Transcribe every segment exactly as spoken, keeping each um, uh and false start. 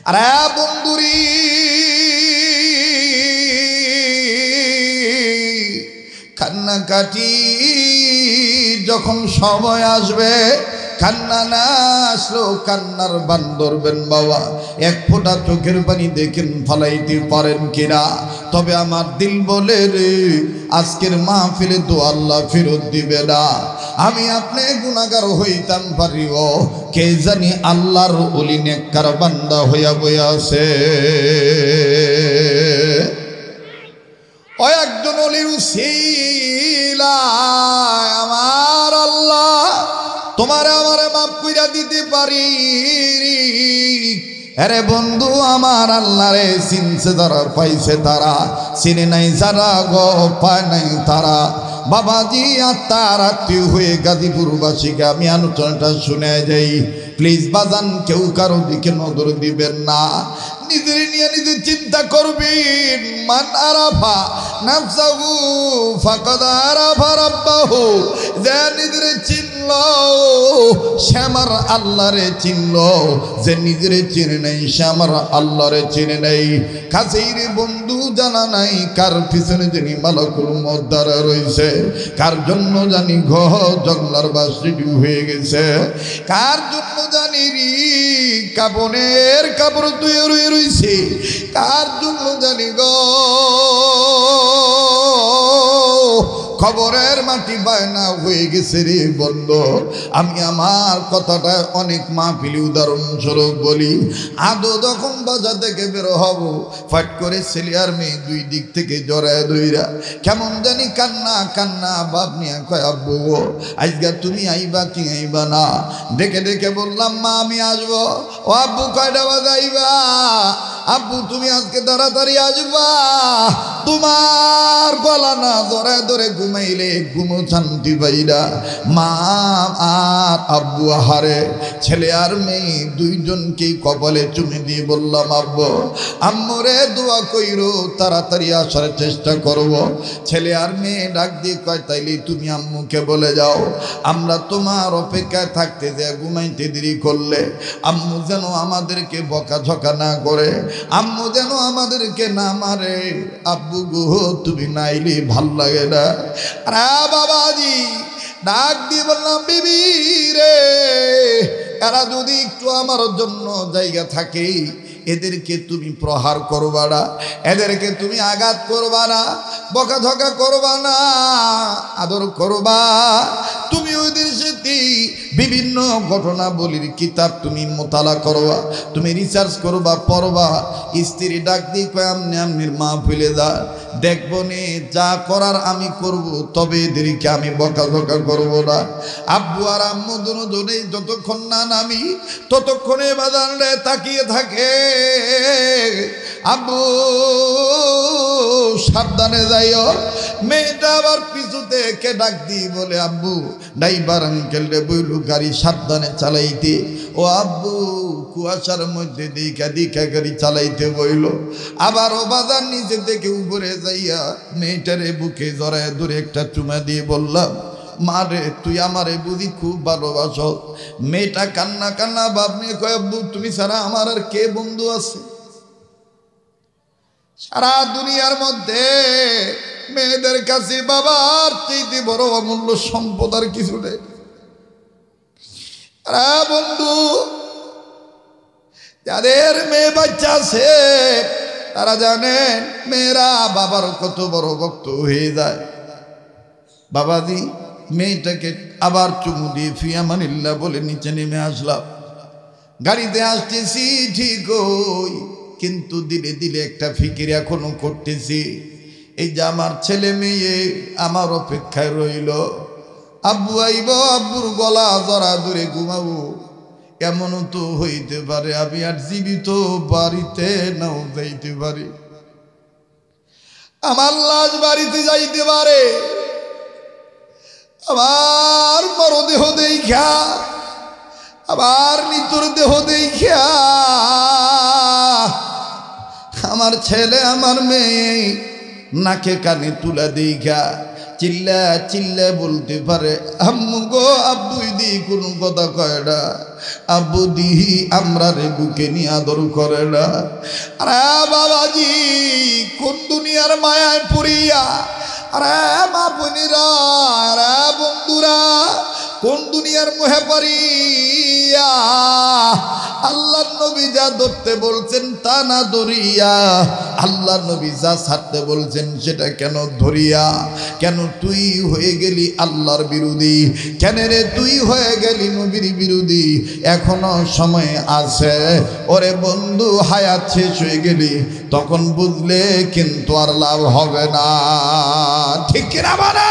আরে বন্ধুরি কান্নাকাটি যখন সময় আসবে, কান্না না আসলেও কান্নার বান ধরবেন বাবা। এক ফোঁটা চোখের পানি দেখেন ফালাইতে পারেন কিনা। তবে আমার দিল বলে রে, আজকের মাহফিলে তো আল্লাহ ফেরত দিবে না। আমি আপনি গুনাহগার হইতাম পারিও, কে জানি আল্লাহর ওলি নেককার বান্দা হইয়া বইয়া আছে। ও একজন ওলির উসিলায় আমার আল্লাহ তোমার আমারে মাফ কইরা দিতে পারি। আরে বন্ধু আমার আল্লাহ রে চিনছে যারা, পাইছে তারা, চিনে নাই যারা গো পায় নাই তারা। বাবাজি আত্মার আত্মীয় হয়ে গাজীপুরবাসীকে আমি আলোচনাটা শুনে যাই। প্লিজ বাজান কেউ কারো দিকে নজর দিবেন না, নিজের নিয়ে নিজে চিন্তা করবেন। মান আরাফা নাফসাহু ফাকাদ আরাফা রাব্বাহু, যে নিজের চিনল সে আমার আল্লাহরে চিনল, যে নিজের চিনে নাই সে আমার আল্লাহরে চিনে নাই। কাছেই রে বন্ধু জানা নাই কার পিছনে জানি মালাকুল মউত দাঁড়া রয়েছে, কার জন্য জানি ঘর জঙ্গলার বাসি হয়ে গেছে, কার জন্য জানি রি কাপনের কাপড় তুই রয়ে রয়েছে, কার জন্য জানি গো খবরের মাটি বায়না হয়ে গেছে রে বন্ধু। আমি আমার কথাটা অনেক মাহফিলি উদাহরণস্বরূপ বলি। আদৌ যখন বাজার থেকে বেরো হব, ফাট করে ছেলে আর মেয়ে দুই দিক থেকে জড়ায় দইরা কেমন জানি কান্না কান্না বাপ নিয়ে কয় আব্বু আজকে তুমি আইবা কি আইবা না। ডেকে ডেকে বললাম মা আমি আসবো। ও আব্বু কয়টা বাজে আইবা? আব্বু তুমি আজকে তাড়াতাড়ি আসবা, তোমার গলা না ধরে ধরে ঘুমাইলে ঘুমো শান্তি পাইরা। মা আর আব্বু আহারে ছেলে আর মেয়ে দুইজনকেই কপালে চুমে দিয়ে বললাম আব্বু আম্মুরে দোয়া কইরো তাড়াতাড়ি আসার চেষ্টা করব। ছেলে আর মেয়ে ডাক দিয়ে কয় তাইলে তুমি আম্মুকে বলে যাও আমরা তোমার অপেক্ষায় থাকতে যে ঘুমাইতে দেরি করলে আম্মু যেন আমাদেরকে বকাঝকা না করে, আম্মু যেন আমাদেরকে না মারে। আব্বু গো তুমি নাইলে ভাল লাগে না। আরে বাবাজি ডাক দিয়ে বললাম বিবি রে, এরা যদি একটু আমার জন্য জায়গা থাকে এদেরকে তুমি প্রহার করবা না, এদেরকে তুমি আঘাত করবা না, বকাঝকা করবা না, আদর করবা। তুমি ওদের সাথে বিভিন্ন ঘটনাবলীর কিতাব তুমি মোতালা করবা, তুমি রিসার্চ করবা, পড়বা। স্ত্রী ডাক দিয়ে কয় আমনি আমনির মা ফেলে দা দেখবো নে, যা করার আমি করব, তবে এদেরকে আমি বকাঝকা করব না। আব্বু আর আম্মু দুজনেই যতক্ষণ না নামি ততক্ষণে বাজারে তাকিয়ে থাকে। আব্বু সাবধানে যাইও। মেয়েটা আবার পিছু থেকে ডাক দিয়ে বলে আব্বু ড্রাইভার আঙ্কেল রে বইলু গাড়ি সাবধানে চালাইতে। ও আব্বু কুয়াশার মধ্যে দিকা দিকা গাড়ি চালাইতে বইল। আবার ও বাজার নিচে থেকে উপরে যাইয়া মেয়েটারে বুকে জড়ায় ধরে একটা চুমা দিয়ে বললাম মা রে তুই আমারে বুঝি খুব ভালোবাসো। মেয়েটা কান্না কান্না বাপ নিয়ে কয় আব্বু তুমি ছাড়া আমার আর কে বন্ধু আছে? সারা দুনিয়ার মধ্যে মেয়েদের কাছে বাবার চাইতে বড় অমূল্য সম্পদ আর কিছু নেই। বন্ধু যাদের মেয়ে বাচ্চা আছে তারা জানেন মেয়েরা বাবার কত বড় ভক্ত হয়ে যায়। বাবাজি মেয়েটাকে আবার চুমু দিয়ে ফিয়ামানিল্লাহ বলে নিচে নেমে আসলাম। গাড়িতে আসতেছি ঠিক ওই, কিন্তু দিলে দিলে একটা ফিকির এখনো করতেছি, এই যে আমার ছেলে মেয়ে আমার অপেক্ষায় রইল। আব্বু আইব, আব্বুর গলা জড়া ধরে ঘুমাবো। এমনও তো হইতে পারে আমি আর জীবিত বাড়িতে নাও যাইতে পারি, আমার লাশ বাড়িতে যাইতে পারে। আমার মরদেহ দেখা, আবার মৃত্যুর দেহ দেখা আমার ছেলে আমার মেয়ে নাকে কানে তুলা দেখা চিল্লা চিল্লা বলতে পারে আম্মু গো আব্বুই দি কোনো কথা কয় না। আবুদি আমরা রে বুকে নিয়ে আদর করে না। আরে বাবাজি কোন দুনিয়ার মায়ায় পড়িয়া, আরে মা বোনেরা, আরে বন্ধুরা কোন দুনিয়ার মোহে পড়িয়া আল্লাহর নবী যা ধরতে বলছেন তা না ধরিয়া, আল্লাহর নবী যা ছাড়তে বলছেন সেটা কেন ধরিয়া, কেন তুই হয়ে গেলি আল্লাহর বিরোধী, কেন রে তুই হয়ে গেলি নবীর বিরোধী? এখনো সময় আছে ওরে বন্ধু, হায়াত শেষ হয়ে গেলি তখন বুঝলে কিন্তু আর লাভ হবে না। ঠিক কিনা বলে?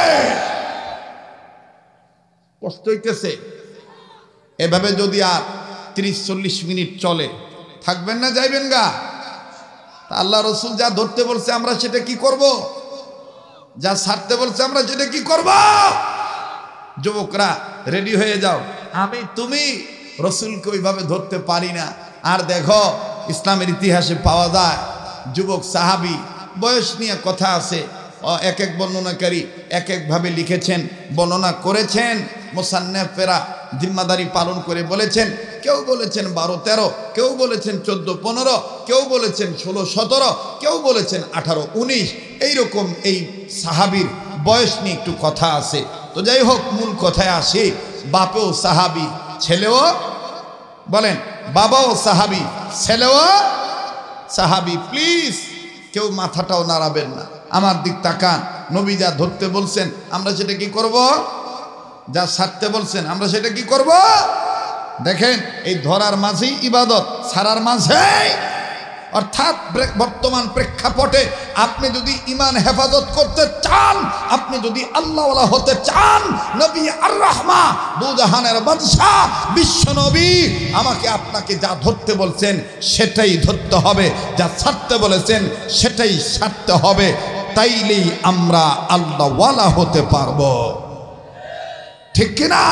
কষ্ট হইতেছে? এভাবে যদি আর ত্রিশ চল্লিশ মিনিট চলে থাকবেন না যাইবেন গা? আল্লাহ রসুল যা ধরতে বলছে আমরা সেটা কি করব? যা ছাড়তে বলছে আমরা সেটা কি করব? যুবকরা রেডি হয়ে যাও, আমি তুমি রসুলকে ওইভাবে ধরতে পারি না। আর দেখো ইসলামের ইতিহাসে পাওয়া যায় যুবক সাহাবি, বয়স নিয়ে কথা আছে, এক এক বর্ণনাকারী এক একভাবে লিখেছেন, বর্ণনা করেছেন। মুসান্নেফেরা জিম্মাদারি পালন করে বলেছেন, কেউ বলেছেন বারো তেরো, কেউ বলেছেন চোদ্দ পনেরো, কেউ বলেছেন ষোলো সতেরো, কেউ বলেছেন আঠারো উনিশ। এইরকম এই সাহাবির বয়স নিয়ে একটু কথা আছে। তো যাই হোক, মূল কথায় আসে, বাপেও সাহাবি ছেলেও, বলেন বাবাও সাহাবি ছেলেও সাহাবি। প্লিজ কেউ মাথাটাও নাড়াবেন না, আমার দিক তাকান। নবী যা ধরতে বলছেন আমরা সেটা কি করব? যা ছাড়তে বলছেন আমরা সেটা কি করব? দেখেন এই ধরার মাঝেই ইবাদত, ছাড়ার মাঝে, অর্থাৎ বর্তমান প্রেক্ষাপটে আপনি যদি ইমান হেফাজত করতে চান, আপনি যদি আল্লাহওয়ালা হতে চান, নবী আর রাহমা দুজাহানের বাদশাহ বিশ্ব নবী আমাকে আপনাকে যা ধরতে বলছেন সেটাই ধরতে হবে, যা ছাড়তে বলেছেন সেটাই ছাড়তে হবে। তাইলেই আমরা আল্লাহওয়ালা হতে পারবো। ঠিক কিনা?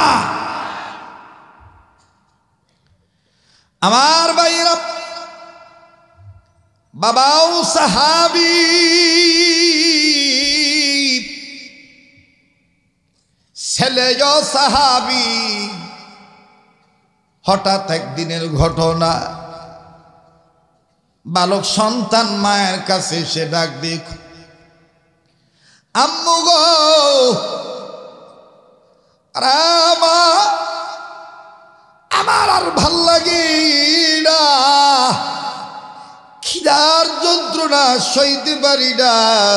আমার ভাইরা, বাবাও সাহাবী, ছেলেও সাহাবী। হঠাৎ একদিনের ঘটনা, বালক সন্তান মায়ের কাছে সে ডাক দিক, আম্মু গো, আমার আর ভাল লাগে না, খিদার যন্ত্রণা সইতে পারি না,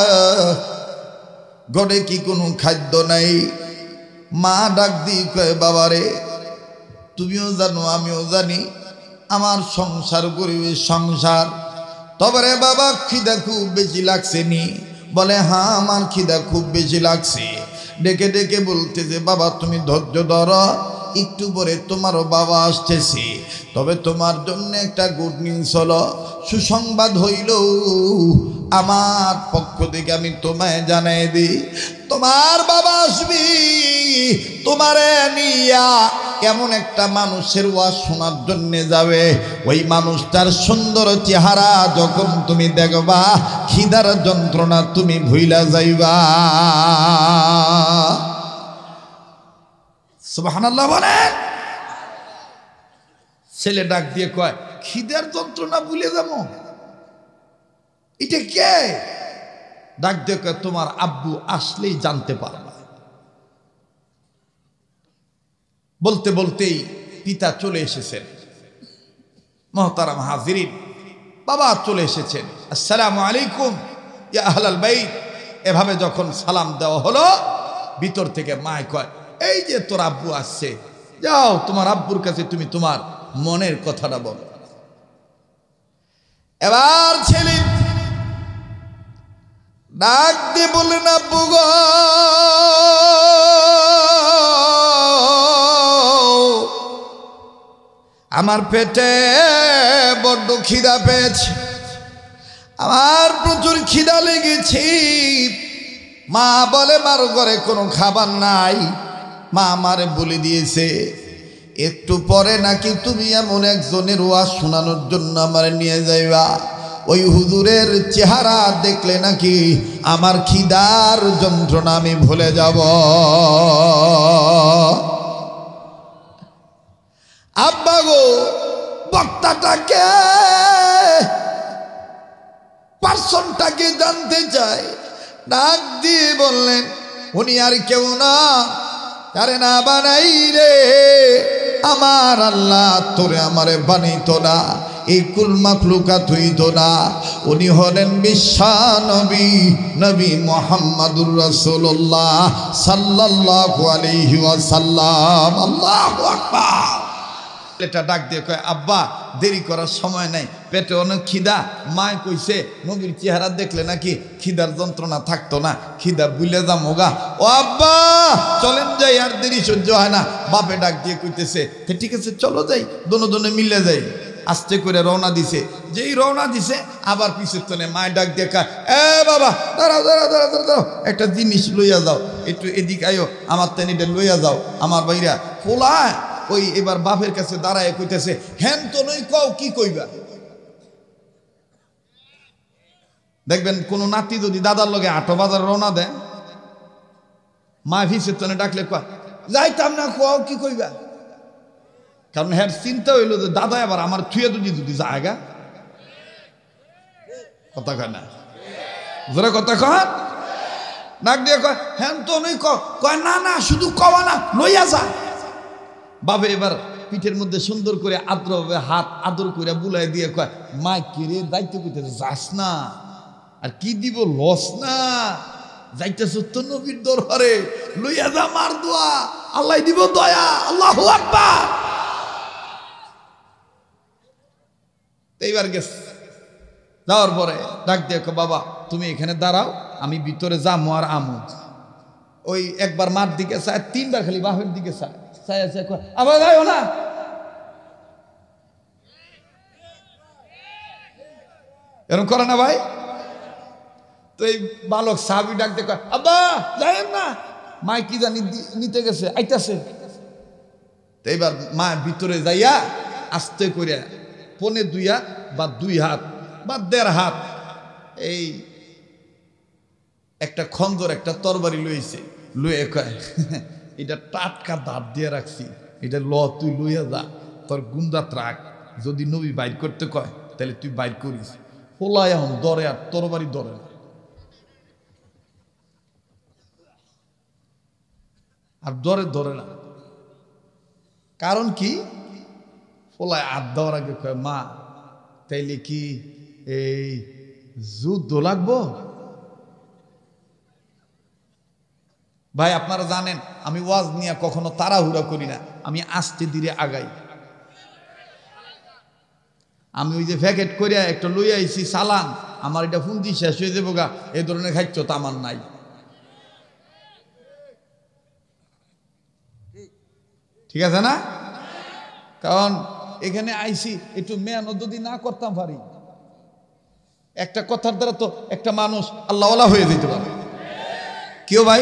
ঘরে কি কোনো খাদ্য নাই? মা ডাক দি কয়, বাবারে তুমিও জানো আমিও জানি আমার সংসার পরিবেশ সংসার, তবে রে বাবা খিদা খুব বেশি লাগছে নি? বলে হ্যাঁ আমার খিদা খুব বেশি লাগছে। ডেকে ডেকে বলতেছে, বাবা তুমি ধৈর্য ধরো, একটু পরে তোমারও বাবা আসতেছে, তবে তোমার জন্য একটা গুড নিউজ হলো, সুসংবাদ হইল আমার পক্ষ থেকে আমি তোমায় জানাই দিই, তোমার বাবা আসবি তোমারে নিয়া এমন একটা মানুষের ওয়াজ শোনার জন্য যাবে। ওই মানুষটার সুন্দর চেহারা যখন তুমি দেখবা, খিদার যন্ত্রণা তুমি ভুইলা যাইবা। সুবহানাল্লাহ বলেন। ছেলে ডাক দিয়ে কয়, খিদার যন্ত্রণা ভুলে যাবো? এটা কে? ডাক দিয়ে কয়, তোমার আব্বু আসলেই জানতে পারবা। বলতে বলতেই পিতা চলে এসেছেন। মুহতারাম হাজিরিন, বাবা চলে এসেছেন। আসসালামু আলাইকুম ইয়া আহলাল বাইত। এভাবে যখন সালাম দেওয়া হলো, ভিতর থেকে মা কয়, এই যে তোর আব্বু আসছে, যাও তোমার আব্বুর কাছে তুমি তোমার মনের কথাটা বল। এবার ছেলে ডাক দিয়ে বললেন, আব্বু গো, আমার পেটে বড্ড খিদা পেয়েছে, আমার প্রচুর খিদা লেগেছে। মা বলে মার ঘরে কোনো খাবার নাই। মা আমারে বলে দিয়েছে একটু পরে নাকি তুমি এমন একজনের ওয়াজ শোনানোর জন্য আমার নিয়ে যাইবা, ওই হুজুরের চেহারা দেখলে নাকি আমার খিদার যন্ত্রণা আমি ভুলে যাব। আব্বা গো বক্তাটাকে পার্সনটাকে জানতে চাই। ডাক দিয়ে বললেন উনি আর কেউ না, আরে না বানাই রে আমার আল্লাহ তোরে আমারে বানাইতো না, এই কুল মাখলুকাত হইতো না, উনি হলেন বিশ্বা নবী নবী মুহাম্মদুর রাসূলুল্লাহ সাল্লাল্লাহু আলাইহি ওয়াসাল্লাম। আল্লাহু আকবার। এটা ডাক দিয়ে কয় আব্বা দেরি করার সময় নাই, পেটে অনেক খিদা। মায় কইছে নবীর চেহারা দেখলে নাকি খিদার যন্ত্রণা থাকতো না, খিদা বুলে যামোগা। ও আব্বা চলেন যাই, আর দেরি সহ্য হয় না। বাপে ডাক দিয়ে কইতেছে ঠিক আছে চলো যাই, দোনো দোনো মিলে যাই। আস্তে করে রওনা দিছে, যেই রওনা দিছে আবার পিছের তনে মায় ডাক দিয়ে কয় এ বাবা দাঁড়াও দাঁড়াও দাঁড়াও দাঁড়াও, একটা জিনিস লইয়া যাও, একটু এদিক আইও, আমার তেনিটা লইয়া যাও। আমার বাইরা পোলা ওই এবার বাপের কাছে দাঁড়ায় কইতেছে হ্যান তো নই কও কি কইবা। দেখবেন কোন নাতি যদি দাদার লগে আটো বাজার রওনা দেয়, মা ভিসের তনে ডাকলে কয় যাইতাম না, কও কি কইবা। কারণ হ্যাঁ চিন্তা হইলো যে দাদা আবার আমার থুয়ে যদি যদি জায়গা কথা কয় না, জোরে কথা কয়, ডাক দিয়ে কয় হ্যান তো নই কয় না না শুধু কওয়া না লইয়া যা। বাবা এবার পিঠের মধ্যে সুন্দর করে আদ্রভাবে হাত আদর করে বুলাই দিয়ে কয় মা কিরে দায়িত্ব কইতেছে যাস না, আর কি দিব লস না, যাইতেছ তো নবীর দরবারে, লইয়া যা মার দোয়া, আল্লাহ দিব দয়া। আল্লাহু আকবার। এইবার গেছে, যাওয়ার পরে ডাক দিয়ে কয় বাবা তুমি এখানে দাঁড়াও, আমি ভিতরে যামো আর আমো। ওই একবার মার দিকে চায়, তিনবার খালি বাপের দিকে চায়, আবার যাইও না। এরকম করে না ভাই? তো এই বালক সাহাবী ডাক দিয়ে কয় আব্বা যাইয়েন না, মা কি জানি নিতে গেছে আইতাছে। তো এইবার মা ভিতরে যাইয়া আস্তে করে পনে দুইয়া বা দুই হাত বা দেড় হাত এই একটা খঞ্জর একটা তরবারি লইছে, লুয়ে কয় এটা টাটকা দাঁত দিয়ে রাখছি, এটা ল তুই লইয়া যা, তোর গুন্দাত রাখ, যদি নবী বাইর করতে কয় তাহলে তুই বাইর করিস। পোলা এখন দরে আর তরবারি ধরে না, আর দরে ধরে না। কারণ কি? পোলায় হাত দেওয়ার আগে কয় মা তাইলে কি এই যুদ্ধ লাগবো? ভাই আপনারা জানেন আমি ওয়াজ নিয়ে কখনো তাড়াহুড়া করি না, আমি আস্তে ধীরে আগাই। আমি ওই যে প্যাকেট করিয়া একটা লই আইছি সালান, আমার এটা ফুন্দি শেষ হয়ে যাবো গা, এই ধরনের খাদ্য তো আমার নাই। ঠিক আছে না? কারণ এখানে আইছি একটু মেহনত যদি না করতাম পারি, একটা কথার দ্বারা তো একটা মানুষ আল্লাহওয়ালা হয়ে যেতে পারে। কেউ ভাই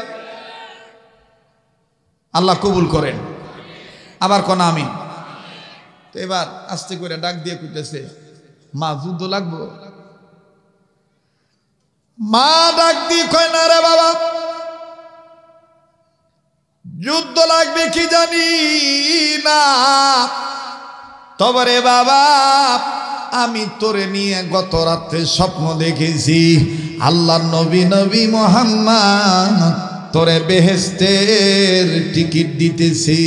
আল্লাহ কবুল করেন, আবার কোন আমিন। তো এবার আস্তে করে ডাক দিয়ে কইতেছে মা যুদ্ধ লাগবো? মা ডাক দিয়ে কয় না রে বাবা, যুদ্ধ লাগবে কি জানি না, তবে রে বাবা আমি তোরে নিয়ে গত রাত্রে স্বপ্ন দেখেছি, আল্লাহ নবী নবী মুহাম্মদ তোরে বেহেশতের টিকিট দিতেছি।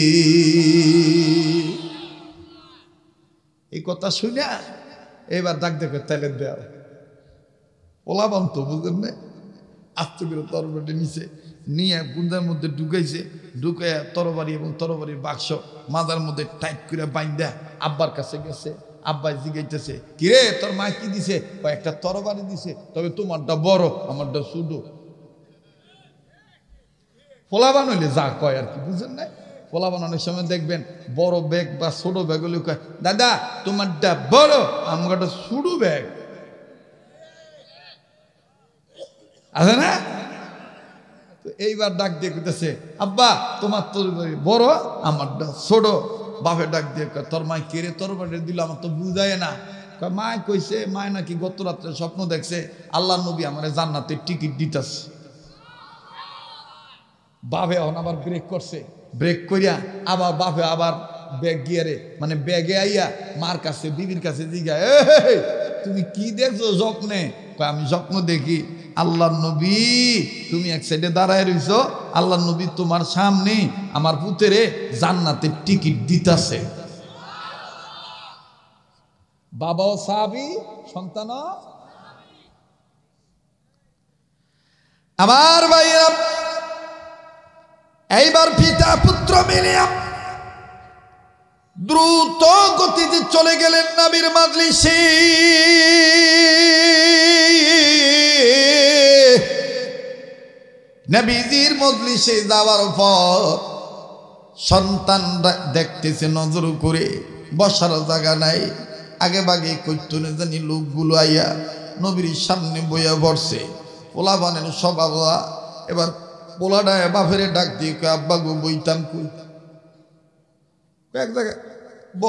এই কথা শুনে এবার ডাক দেখে তাইলে দেও ওলাবান তো বুঝলেন না, আস্তে করে তরবারি নিচে নিয়ে গুন্দার মধ্যে ঢুকাইছে, ঢুকাইয়া তরবারি এবং তরবারির বাক্স মাজার মধ্যে টাইট করে বাইন্দা আব্বার কাছে গেছে। আব্বাই জিগাইতেছে কিরে তোর মা কি দিছে? একটা তরবারি দিছে, তবে তোমারটা বড় আমারটা ছোট। পোলাবান হইলে যা কয় আর কি, বুঝলেন না? পোলাবান অনেক সময় দেখবেন বড় ব্যাগ বা ছোট ব্যাগ হলে কয় দাদা তোমারটা বড় আমারটা ছোট ব্যাগ, আছে না? তো এইবার ডাক দিয়ে কইতেছে আব্বা তোমার তরবারি বড় আমারটা ছোট। বাপে ডাক দিয়ে কয় তোর মাই কেড়ে তরবারি দিল, আমার তো বুঝায় না। কয় মায় কইছে, মায় নাকি গত রাত্রে স্বপ্ন দেখছে আল্লাহ নবী আমার জান্নাতের টিকিট দিতেছে। বাপে এখন আবার ব্রেক করছে, ব্রেক করিয়া আবার বাপে আবার ব্যাগ গিয়ারে মানে ব্যাগে আইয়া মার কাছে বিবির কাছে জিগায়, এই তুমি কি দেখছো স্বপ্নে? আমি স্বপ্ন দেখি আল্লাহর নবী তুমি এক সাইডে দাঁড়ায় রইছো, আল্লাহর নবী তোমার সামনে আমার পুতেরে জান্নাতের টিকিট দিতাছে। বাবাও সাহাবী, সন্তান। আমার ভাইরা, এইবার পিতা পুত্র মিলিয়া দ্রুত গতিতে চলে গেলেন নবীর মাজলিসে। নবীজির মজলিসে যাওয়ার পর সন্তান দেখতেছে নজর করে, বসার জায়গা নাই, আগে বাগে কইতনে জানি লোকগুলো আইয়া নবীর সামনে বইয়া বসছে। পোলা বানের স্বভাব। এবার পোলাডায় বাপেরে ডাক দিয়ে কয়, আব্বা গো বইতাম কই? এক জায়গায় ব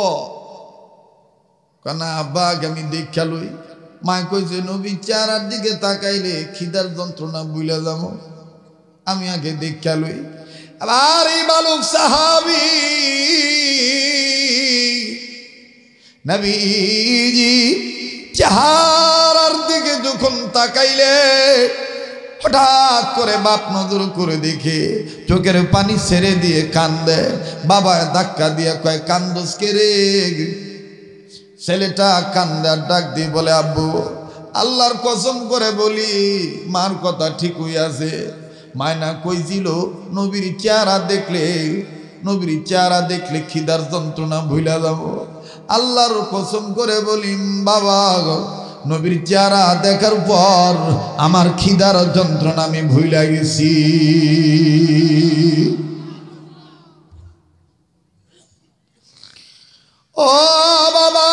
কানা আব্বা আগে আমি দেখা লই। মায় কইছে নবী চেহারার দিকে তাকাইলে খিদার যন্ত্রণা বুইলা যাবো, আমি আগে দেখা লই। আবার এই বালক সাহাবী নবীজি চেহারার দিকে যখন তাকাইলে হঠাৎ করে বাপ নজর করে দেখে চোখের পানি ছেড়ে দিয়ে কান্দে। বাবা ধাক্কা দিয়ে কয়, কান্দস কে রে? ছেলেটা কান্দে আর ডাক দিয়ে বলে, আব্বু আল্লাহর কসম করে বলি মার কথা ঠিক হইয়াছে। মায়না কইছিল নবীর চেহারা দেখলে নবীর চেহারা দেখলে খিদার যন্ত্রণা ভুলা যাব। আল্লাহর কসম করে বলি বাবা, নবীর চেহারা দেখার পর আমার খিদার যন্ত্রণা আমি ভুলা গেছি। ও বাবা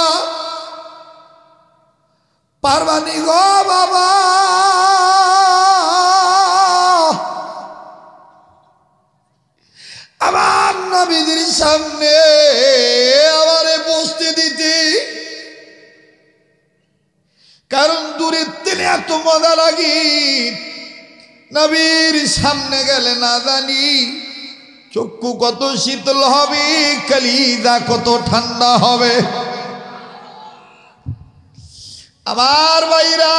পারবানি গো বাবা, আমার নবীদের সামনে আমারে বসতে দিতে, কারণ দূরের থেকে এত মজা লাগে। নবীর সামনে গেলে না জানি চক্ষু কত শীতল হবে, কলিজা কত ঠান্ডা হবে। আমার ভাইরা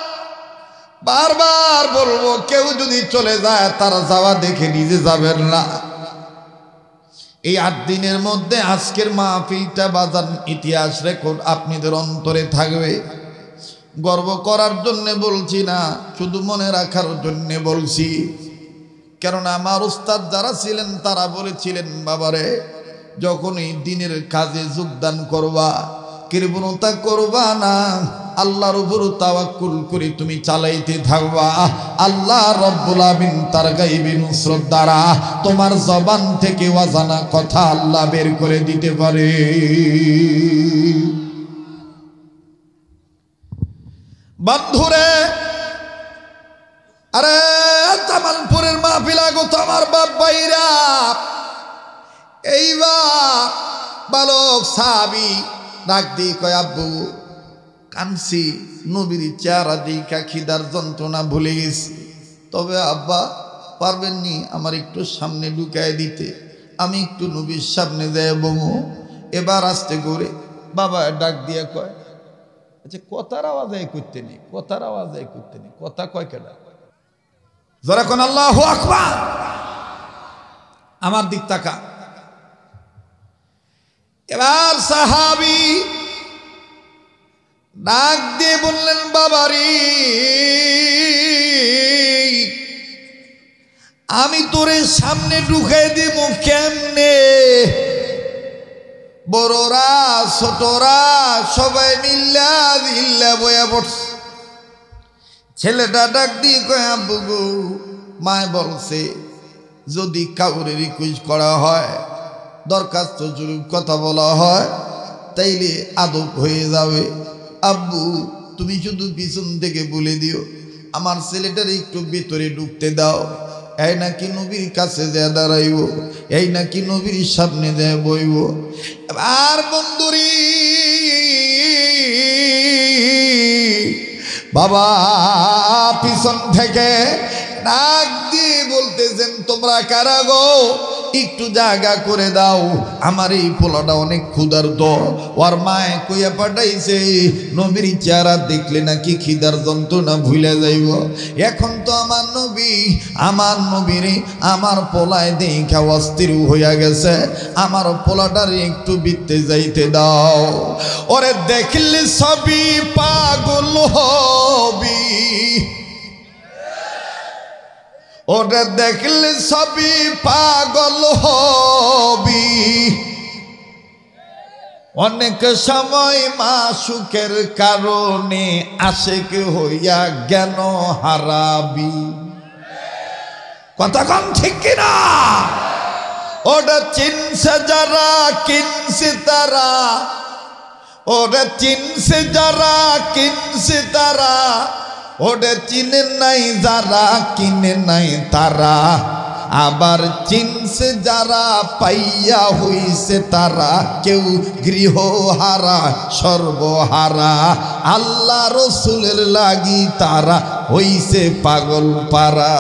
বারবার বলবো, কেউ যদি চলে যায় তার যাওয়া দেখে নিজে যাবেন না। এই আট দিনের মধ্যে আজকের মাহফিলটা বাজান ইতিহাস রেকর্ড আপনাদের অন্তরে থাকবে। গর্ব করার জন্য বলছি না, শুধু মনে রাখার জন্য বলছি। কেননা আমার উস্তাদ যারা ছিলেন তারা বলেছিলেন, বাবারে যখন এই দিনের কাজে যোগদান করবা কৃপণতা করবা না, আল্লাহর উপর তাওয়াক্কুল করে তুমি চালাইতে থাকবা। আল্লাহ রব্বুল আমিন তার গায়বী নুসরত দ্বারা তোমার জবান থেকে অজানা কথা আল্লাহ বের করে দিতে পারে। বন্ধুরে, আরে জামালপুরের মাহফিল আগত আমার বাপ ভাইরা, এইবার বালক সাহাবী ডাক দিয়ে কয়, আব্বু কানছি, নবীর চেহারা দেখা খিদার যন্ত্রণা ভুলে গেছি। তবে আব্বা পারবেননি আমার একটু সামনে ঢুকায় দিতে, আমি একটু নবীর সামনে যাই বমু। এবার আসতে করে বাবা ডাক দিয়ে কয়, আচ্ছা কথার আওয়াজ আয় করতে নেই, কথার আওয়াজ আয় করতে নেই, কথা কয় কেডা? যারা কোন আল্লাহু আকবার, আমার দিক তাকা। এবার সাহাবী ডাক দিয়ে বললেন, বাবারি আমি তোরে সামনে ঢুকাই দিব কেমনে? বড়রা ছোটরা সবাই মিল্লা দিল্লা বয়া পড়ছে। ছেলেটা ডাক দিয়ে কয়, আব্বু গো মায় বলছে যদি কাউরে রিকোয়েস্ট করা হয়, দরখাস্ত জরুরি কথা বলা হয়, তাইলে আদব হয়ে যাবে। আব্বু তুমি শুধু পিছন থেকে বলে দিও আমার ছেলেটার একটু ভিতরে ঢুকতে দাও, এই নাকি নবীর কাছে যা দাঁড়াইব, এই নাকি নবীর সামনে যা বইব। আর বন্ধুরি বাবা পিছন থেকে ডাক দিয়ে বলতেছেন, তোমরা কারা গো? একটু জায়গা করে দাও, আমার এই পোলাটা অনেক ক্ষুধার্ত। ওর মায়ে কইয়া পাঠাইছে নবীর চেহারা দেখলে নাকি খিদার যন্ত্রণা ভুলে যাইব। এখন তো আমার নবী আমার নবীরে আমার পোলায় দেখা অস্থির হইয়া গেছে, আমার পোলাটারে একটু বিতে যাইতে দাও। ওরে দেখলে সবই পাগল হবি, ওরে দেখলে সবই পাগল হবি। অনেক সময় মাসুকের কারণে আশেক হইয়া জ্ঞান হারাবি। কথা কম ঠিক কিনা? ওটা চিনছে যারা কিনছে তারা, ওটা চিনছে যারা কিনছে তারা, ওটা চিনে নাই যারা কিনে নাই তারা। আবার চিনছে যারা পাইয়া হইছে তারা, কেউ গৃহহারা সর্বহারা। আল্লাহ রসুলের লাগি তারা হইছে পাগল পারা।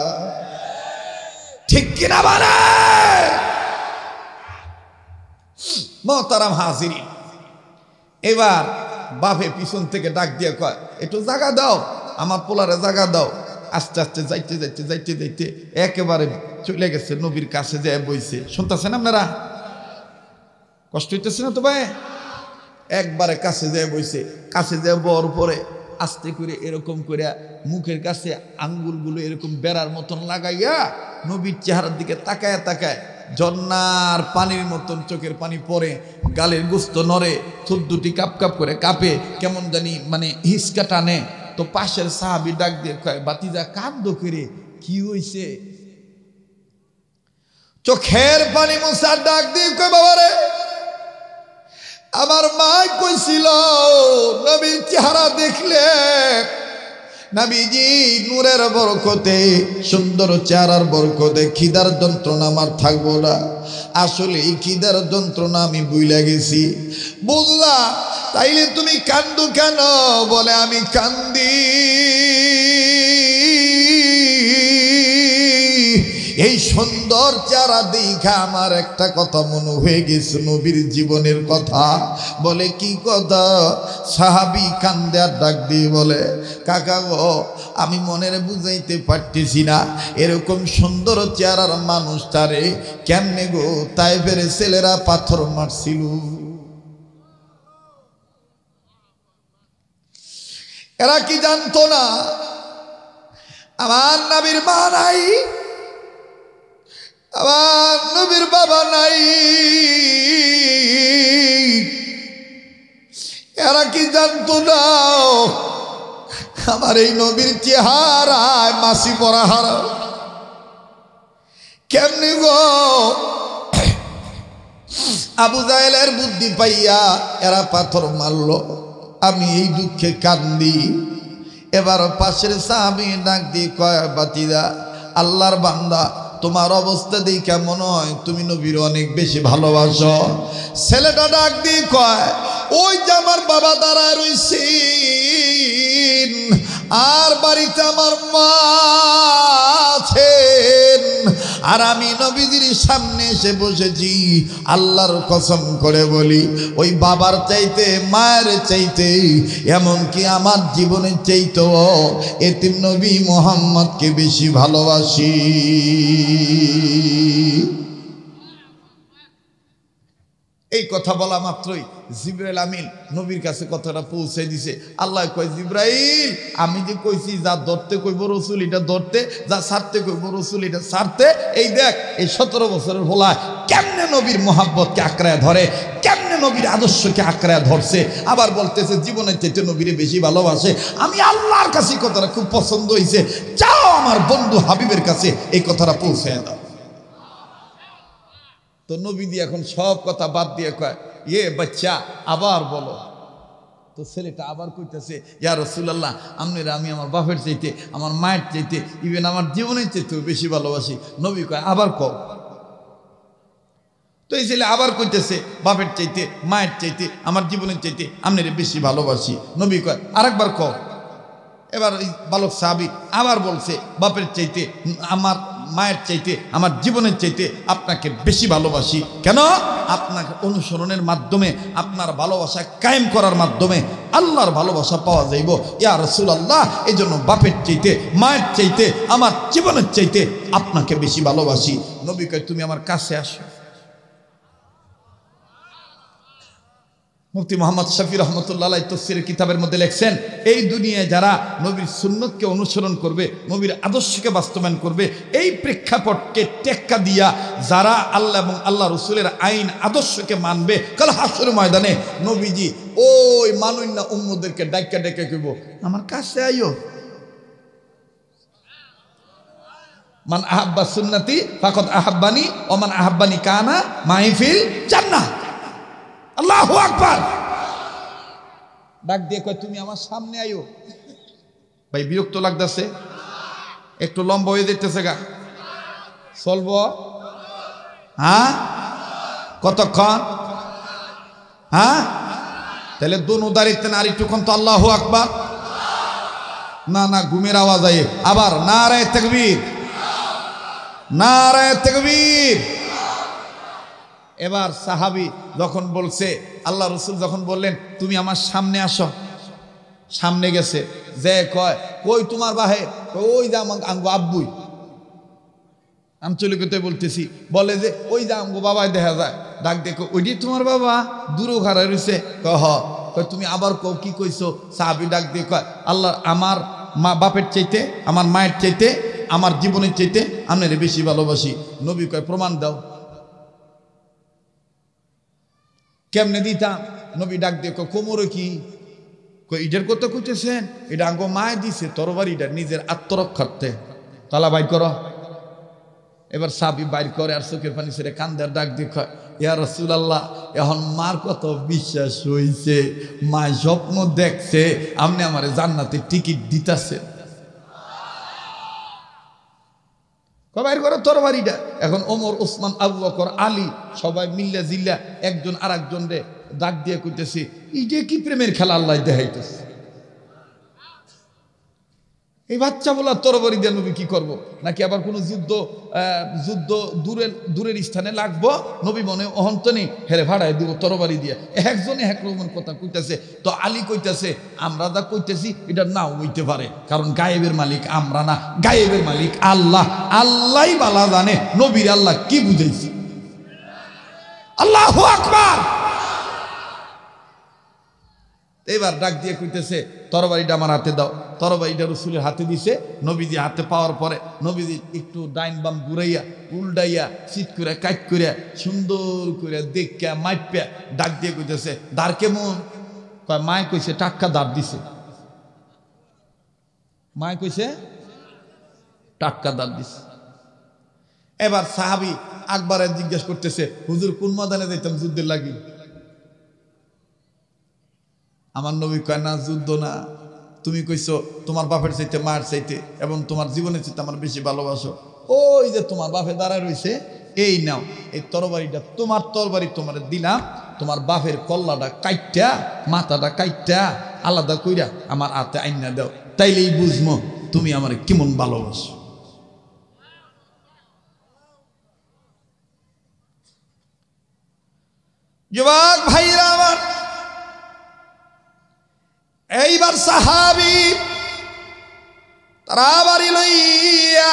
ঠিক কিনা বলে? মোহতারাম হাজিরিন, এবার বাপে পিছন থেকে ডাক দিয়ে কয় একটু জায়গা দাও, আমার পোলারে জায়গা দাও। আস্তে আস্তে যাইতে যাইতে যাইতে যাইতে একেবারে চলে গেছে নবীর কাছে যে বইছে। শুনতেছেন আপনারা? কষ্ট হইতেছে না তো ভাই? একবারে কাছে যায় বইছে। কাছে যায় বর পরে আস্তে করে এরকম করে মুখের কাছে আঙ্গুলগুলো এরকম বেড়ার মতন লাগাইয়া নবীর চেহারার দিকে তাকায় তাকায় ঝর্ণার পানির মতন চোখের পানি পড়ে, গালের গোস্ত নড়ে, চোখ দুটি কাপ কাপ করে কাঁপে, কেমন জানি মানে হিসকা টানে। তো পাশের সাহাবী ডাক দিয়ে কয় বাতিজা কাঁদো করে, কি হইছে? চোখের পানি মুছা ডাক দিয়ে কয় বাবারে, আমার মা কইছিল নবীর চেহারা দেখলে নবীজি নূরের বরকতে সুন্দর চেহারার বরকতে খিদার যন্ত্রণা আমার থাকবো না। আসলে এই খিদার যন্ত্রণা আমি বুইলা গেছি। বুঝলা? তাইলে তুমি কান্দো কেন? বলে আমি কান্দি এই সুন্দর চেহারা দেখা আমার একটা কথা মনে হয়ে গেছে, নবীর জীবনের কথা। বলে কি কথা? সাহাবী কান্দে আর ডাক দিয়ে বলে কাকা গো, আমি মনের বুঝাইতে পারতেছি না, এরকম সুন্দর চেহারার মানুষটারে কেমনে গো তাইফের ছেলেরা পাথর মারছিল। এরা কি জানতো না আমার নবীর মা নাই, আমার নবীর বাবা নাই? এরা কি জানতো না আমার এই নবীর চেহারায় মাসি পরা হারা? কেমনি গো? আবু জাহেলের বুদ্ধি পাইয়া এরা পাথর মারল, আমি এই দুঃখে কান্দি। এবার পাশের সাহাবী ডাক দিয়ে কয় বাতিদা, আল্লাহর বান্দা, তোমার অবস্থা দেখে মনে হয় তুমি নবীর অনেক বেশি ভালোবাসো। ছেলেটা ডাক দিয়ে কয় ওই যে আমার বাবা দাঁড়ায় রইছে, আর বাড়িতে আমার মা আছেন, আর আমি নবীজির সামনে এসে বসেছি। আল্লাহর কসম করে বলি, ওই বাবার চাইতে মায়ের চাইতে এমনকি আমার জীবনের চাইতেও এতিম নবী মুহাম্মদকে বেশি ভালোবাসি। এই কথা বলা মাত্রই জিবরাইল আমিন নবীর কাছে কথাটা পৌঁছে দিছে। আল্লাহ কয় জিবরাইল, আমি যে কইছি যা ধরতে কইব রসুল এটা ধরতে, যা ছাড়তে কইব রসুল এটা ছাড়তে। এই দেখ এই সতেরো বছরের ভোলা কেমনে নবীর মোহাব্বতকে আঁকড়ায় ধরে, কেমনে নবীর আদর্শকে আঁকড়ায় ধরছে। আবার বলতেছে জীবনের চাইতে নবীরে বেশি ভালোবাসে। আমি আল্লাহর কাছে কথাটা খুব পছন্দ হয়েছে, যাও আমার বন্ধু হাবিবের কাছে এই কথাটা পৌঁছে দাও। তো নবীজি এখন সব কথা বাদ দিয়ে কয় ইয়ে বাচ্চা আবার বলো। তো ছেলেটা আবার কইতেছে ইয়া রাসূলুল্লাহ, আপনারা আমি আমার বাপের চাইতে আমার মায়ের চাইতে ইভেন আমার জীবনের চাইতেও বেশি ভালোবাসি। নবী কয় আবার কও। তো এই ছেলে আবার কইতেছে বাপের চাইতে মায়ের চাইতে আমার জীবনের চাইতে আপনারা বেশি ভালোবাসি। নবী কয় আরেকবার কও। এবার এই বালক সাহাবী আবার বলছে বাপের চাইতে আমার মায়ের চাইতে আমার জীবনের চাইতে আপনাকে বেশি ভালোবাসি। কেন? আপনাকে অনুসরণের মাধ্যমে আপনার ভালোবাসা কায়েম করার মাধ্যমে আল্লাহর ভালোবাসা পাওয়া যাইব। ইয়া রাসূলুল্লাহ, এই জন্য বাপের চাইতে মায়ের চাইতে আমার জীবনের চাইতে আপনাকে বেশি ভালোবাসি। নবী কয় তুমি আমার কাছে আসো। মুফতি মোহাম্মদ শফি রহমতুল্লাহ আলাইহি তাফসীরের কিতাবের মধ্যে লেখছেন, এই দুনিয়ায় যারা নবীর সুন্নতকে অনুসরণ করবে, নবীর আদর্শকে বাস্তবায়ন করবে, এই প্রেক্ষাপটকে টেক্কা দিয়া যারা আল্লাহ এবং আল্লাহ রসুলের আইন আদর্শকে মানবে, কাল হাসরের ময়দানে নবীজি ওই মানুষ না উম্মতদেরকে ডাইকা ডাইকা কইব আমার কাছে আইও। মান আহাব্বা সুন্নতি ফাকাদ আহাব্বানি ও মান আহাব্বানি কানা মাই ফিল জান্নাহ। আল্লাহু আকবার। ডাক দিয়ে কয় তুমি আমার সামনে আইও। ভাই বিরক্ত লাগতেছে, একটু লম্বা হয়ে যেতেছে গা, চলব? হ্যাঁ, কতক্ষণ? হ্যাঁ, তাহলে দোনো দাঁড়িয়ে না আর একটুক্ষণ তো আল্লাহু আকবার। না না, ঘুমের আওয়াজ আয়ে আবার নারায়ে তাকবীর, নারায়ে তাকবীর। এবার সাহাবী যখন বলছে, আল্লাহ রসুল যখন বললেন তুমি আমার সামনে আসো, সামনে গেছে যে কয় কই তোমার বাহে, ওই যে আমার আঙ্গো আব্বুই, আঞ্চলিকতে বলতেছি, বলে যে ওই যে আঙ্গো বাবাই দেখা যায়। ডাক দেখো ওইটি তোমার বাবা, দূরও খারা রয়েছে। কহ তুমি আবার কও কি কইছো? সাহাবী ডাক দিয়ে কয় আল্লাহ আমার মা বাপের চাইতে আমার মায়ের চাইতে আমার জীবনের চাইতে আপনারে বেশি ভালোবাসি। নবী কয় প্রমাণ দাও। কেমনে দিতাম? নবী ডাক দিয়ে কোমরে কি ইটার কথা কইতেছেন? এটা আঙ্গো মায় দিছে তরবারিটা নিজের আত্মরক্ষার্থে। তালা বাইর করো। এবার সাহাবী বাইর করে আর চোখের পানি ছেড়ে কান্দার ডাক দিয়ে কয় ইয়া রাসূলুল্লাহ, এখন মার কত বিশ্বাস হইছে, মায় স্বপ্ন দেখছে আপনি আমারে জান্নাতের টিকিট দিতাছে। বাইর করো তরবারিটা। এখন ওমর, ওসমান, আবু বকর, আলী সবাই মিল্লা জিল্লা একজন আর একজন রে ডাক দিয়ে কইতেছি এইটা কি প্রেমের খেলা আল্লাহ দেখাইতেছে। এই বাচ্চা বলা তরবারি দিয়ে নবী কি করবো? নাকি আবার কোনো যুদ্ধ যুদ্ধ দূরের দূরের স্থানে লাগবো? নবী মনে অহন্ত নেই, হেরে ভাড়ায় দিব তরবারি দিয়ে। একজনে এক রকমের কথা কইতেছে। তো আলী কইতেছে আমরা যা কইতেছি এটা নাও হইতে পারে, কারণ গায়েবের মালিক আমরা না, গায়েবের মালিক আল্লাহ। আল্লাহই বালা জানে নবীর আল্লাহ কি বুঝাইছে। আল্লাহু আকবার। এবার ডাক দিয়ে কইতেছে তরবারিটা আমার হাতে দাও। তরবারিটা রসুলের হাতে দিছে। নবীজি হাতে পাওয়ার পরে নবীজি একটু ডাইন বাম ঘুরাইয়া উল্টাইয়া চিৎ করে কাট করে সুন্দর করে দেখা মাইপা ডাক দিয়ে কইতেছে দাঁড় কেমন? কয় মায় কইছে টাটকা দাঁড় দিছে। মায় কইছে টাটকা দাঁড় দিছে। এবার সাহাবী আকবরে জিজ্ঞেস করতেছে হুজুর কোন ময়দানে যাইতাম যুদ্ধের লাগি? আমার নবী কয় না যুদ্ধ না, তুমি কইছো তোমার বাপের চাইতে মায়ের চাইতে এবং তোমার জীবনের চাইতে আমার বেশি ভালোবাসো। ওই যে তোমার বাপে দাঁড়ায় রয়েছে, এই নাও এই তরবারিটা তোমার তরবারি তোমার দিলাম, তোমার বাপের কল্লাটা কাইটা মাথাটা কাইটা আলাদা কইরা আমার হাতে আইনা দাও, তাইলেই বুঝমো তুমি আমার কেমন ভালোবাসো। যুবক ভাইরা আমার, এইবার সাহাবী তারা বাড়ি লইয়া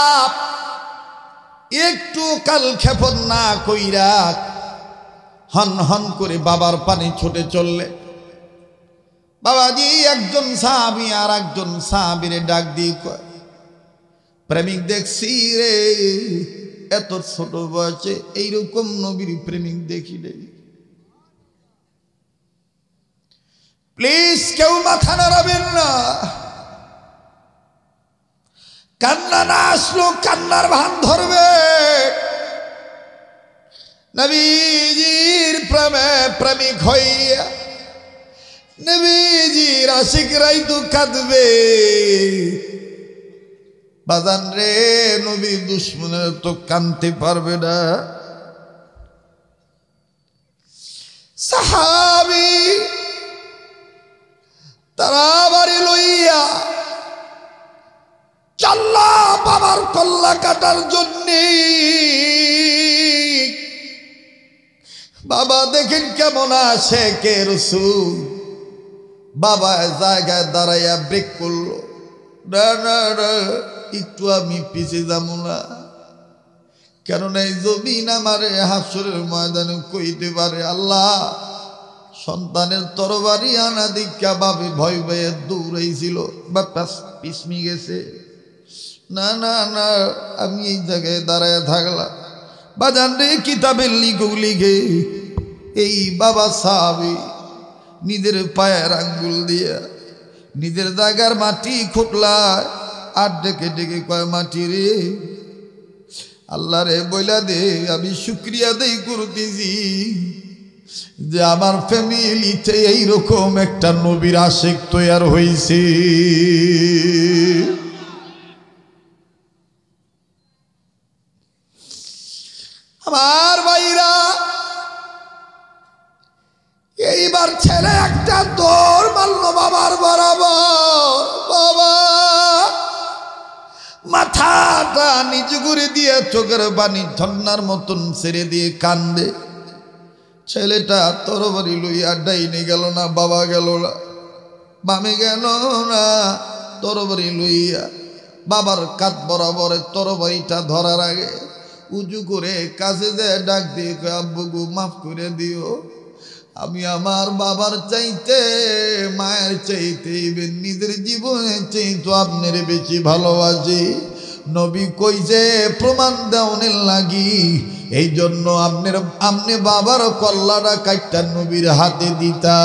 একটু কাল ক্ষেপণ না কইরা হন হন করে বাবার পানে ছুটে চললে। বাবাজি একজন সাহাবী আর একজন সাহাবীরে ডাক দিয়ে কয় প্রেমিক দেখছি রে, এত ছোট বয়সে এইরকম নবীর প্রেমিক দেখি রে। প্লিজ কেউ মাথা নাড়াবেন না, কান্না না আসলো কান্নার ভান ধরবে। নবীজির প্রেমে প্রেমিক হইয়া নবীজির আশিকরাই তো কাঁদবে। বাজান রে, নবীর দুশ্মনের তো কাঁদতে পারবে না। সাহাবী তারা বাড়ি লইয়া আল্লাহ বাবার কল্লা কাটার জন্যে বাবা দেখেন কেমন আসে কে রাসূল বাবা জায়গায় দাঁড়াইয়া ব্রেক করলো না না না একটু আমি পিছে যাবো না কেননা এই জমিন আমারে হাসরের ময়দানে কইতে পারে আল্লাহ সন্তানের তরবারি আনা দীক্ষা ভাবে ভয় ভয়ে দৌড়াইছিল বা পিছমি গেছে না না না আমি এই জায়গায় দাঁড়ায় থাকলাম বাজান রে কিতাবের লিখো লিখে এই বাবা সাহাবী নিজের পায়ের আঙ্গুল দিয়া নিজের জায়গার মাটি খুটলায় আর ডেকে ডেকে কয় মাটি রে আল্লাহ রে বইলা দে আমি শুকরিয়া দেই করতেছি যে আমার ফ্যামিলিতে এইরকম একটা নবীর আশিক তৈয়ার হয়েছে আমার ভাইরা এইবার ছেলে একটা দৌড় মারল বাবার বরাবর বাবা মাথাটা নিচু করে দিয়ে চোখের পানি ঝর্ণার মতন ছেড়ে দিয়ে কান্দে ছেলেটা তরবারি লইয়া ডাইনে গেল না বাবা গেল না বামে গেল না তরবারি লইয়া বাবার কাঁধ বরাবর তরবারিটা ধরার আগে উঁচু করে কাছে দেয় ডাক দিয়ে আব্বু গো মাফ করে দিও আমি আমার বাবার চাইতে মায়ের চাইতে নিজের জীবনের চাইতে আপনার বেশি ভালোবাসি নবী কইছে প্রমাণ দেওয়ার লাগি এই জন্য আপনার আপনি বাবার কল্লাটা কাটটা নবীর হাতে দিতা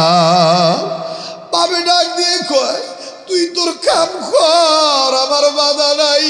বাবে ডাক দিয়ে কয় তুই তোর কাম কর আমার বাধা নাই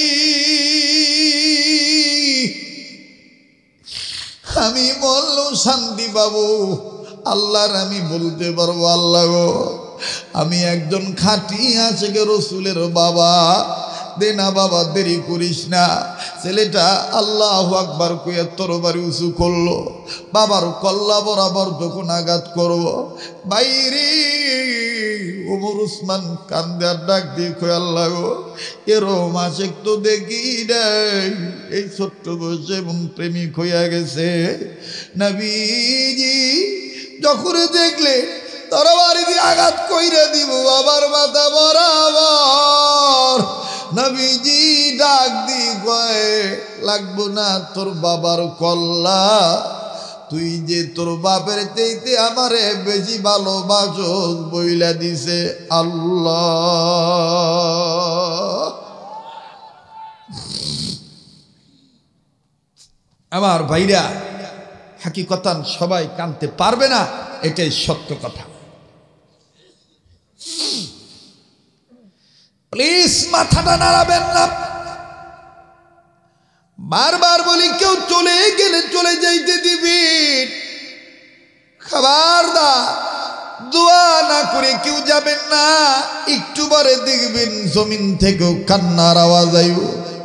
আমি বললাম শান্তি পাবো আল্লাহর আমি বলতে পারবো আল্লাহ গো আমি একজন খাঁটি আশিকে রাসূলের বাবা দে না বাবা দেরি করিস না ছেলেটা আল্লাহু আকবার কইয়া তরবারি উঁচু করলো বাবার কল্লা বরাবর যখন আঘাত করবো বাইরে ওমর উসমান কান্দে আর ডাক দিয়ে কই আল্লাহ গো এরম আশিক তো দেখি নাই এই ছোট্ট বয়সে এবং প্রেমিক হইয়া গেছে নবীজি যখন দেখলে তরবারি দিয়ে আঘাত কইরা দিব বাবার মাথা বরাবর নবীজি ডাক দি কয় লাগবো না তোর বাবার কল্লা তুই যে তোর বাপের চাইতে আমারে বেশি ভালোবাসোস বইলা দিছে আল্লাহ আমার ভাইরা হাকিকতান সবাই কানতে পারবে না এটাই সত্য কথা প্লিজ মাথাটা নাড়াবেন না বারবার বলি কেউ চলে গেলে চলে যাইতে দিবেন খবরদার দোয়া না করে কেউ যাবেন না একটু পরে দেখবেন জমিন থেকেও কান্নার আওয়াজ আইব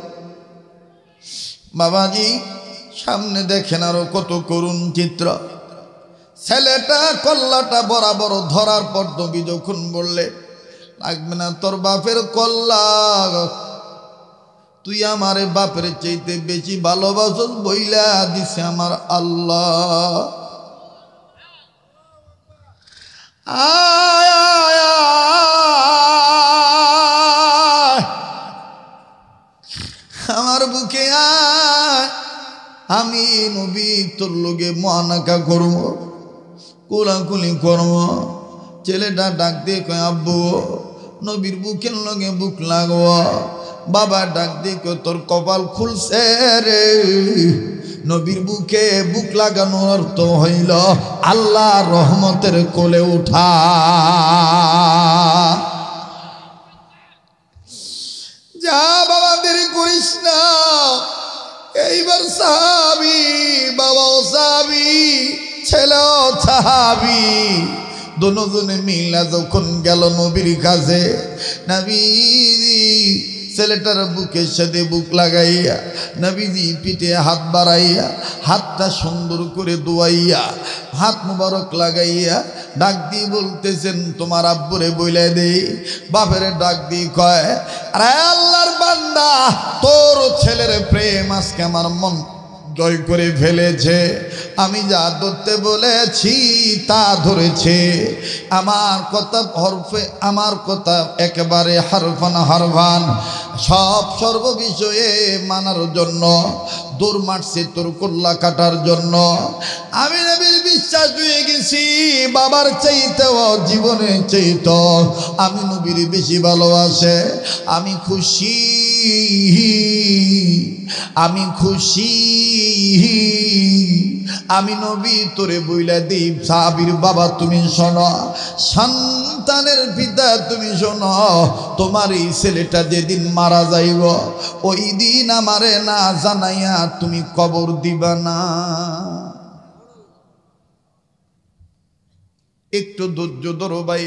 বাবাজি সামনে দেখেন আরো কত করুণ চিত্র ছেলেটা কল্লাটা বরাবর ধরার পর নবী যখন বললে লাগবে না তোর বাপের কল্লা তুই আমারে বাপের চাইতে বেশি ভালোবাসস বইলা দিছে আমার আল্লাহ আয় আয় আমার বুকে আয় আমি নবী তোর লগে মহানাকা করব কোলাকুলি করব ছেলেটা ডাক দিয়ে কয় আব্বু নবীর বুকের লগে বুক লাগব বাবা ডাক দিয়ে কয় তোর কপাল খুলছে রে নবীর বুকে বুক লাগানোর অর্থ হইল আল্লাহ রহমতের কোলে উঠা যা বাবা দেরি করিস না এইবার সাহাবী বাবাও সাহাবী ছেলেও সাহাবী দুজনে মিলা যখন গেল নবীর কাছে নবীজি ছেলেটার বুকের সাথে বুক লাগাইয়া নবীজি পিঠে হাত বাড়াইয়া হাতটা সুন্দর করে দোয়াইয়া হাত মুবারক লাগাইয়া ডাক দিয়ে বলতেছেন তোমার আব্বুরে বইলে দে বাপেরে ডাক দিয়ে কয় আরে আল্লাহর বান্দা তোর ছেলের প্রেম আজকে আমার মন জয় করে ফেলেছে। আমি যা ধরতে বলেছি তা ধরেছে। আমার কথা হরফে, আমার কথা একেবারে হারফান হারফান, সব সর্ববিষয়ে মানার জন্য দৌড় মারছে তোর কল্লা কাটার জন্য। আমি নবীর বিশ্বাস হয়ে গেছি, বাবার চাইতেও জীবনের চাইতো আমি নবীর বেশি ভালোবাসে। আমি খুশি, আমি খুশি, আমি নবী তোরে বইলা দিই সাহাবীর বাবা তুমি শোনো, সন্তানের পিতা তুমি শোনো, তোমার এই ছেলেটা যেদিন মারা যাইব ওই দিন আমারে না জানাইয়া তুমি কবর দিবা না। একটু ধৈর্য ধরো ভাই।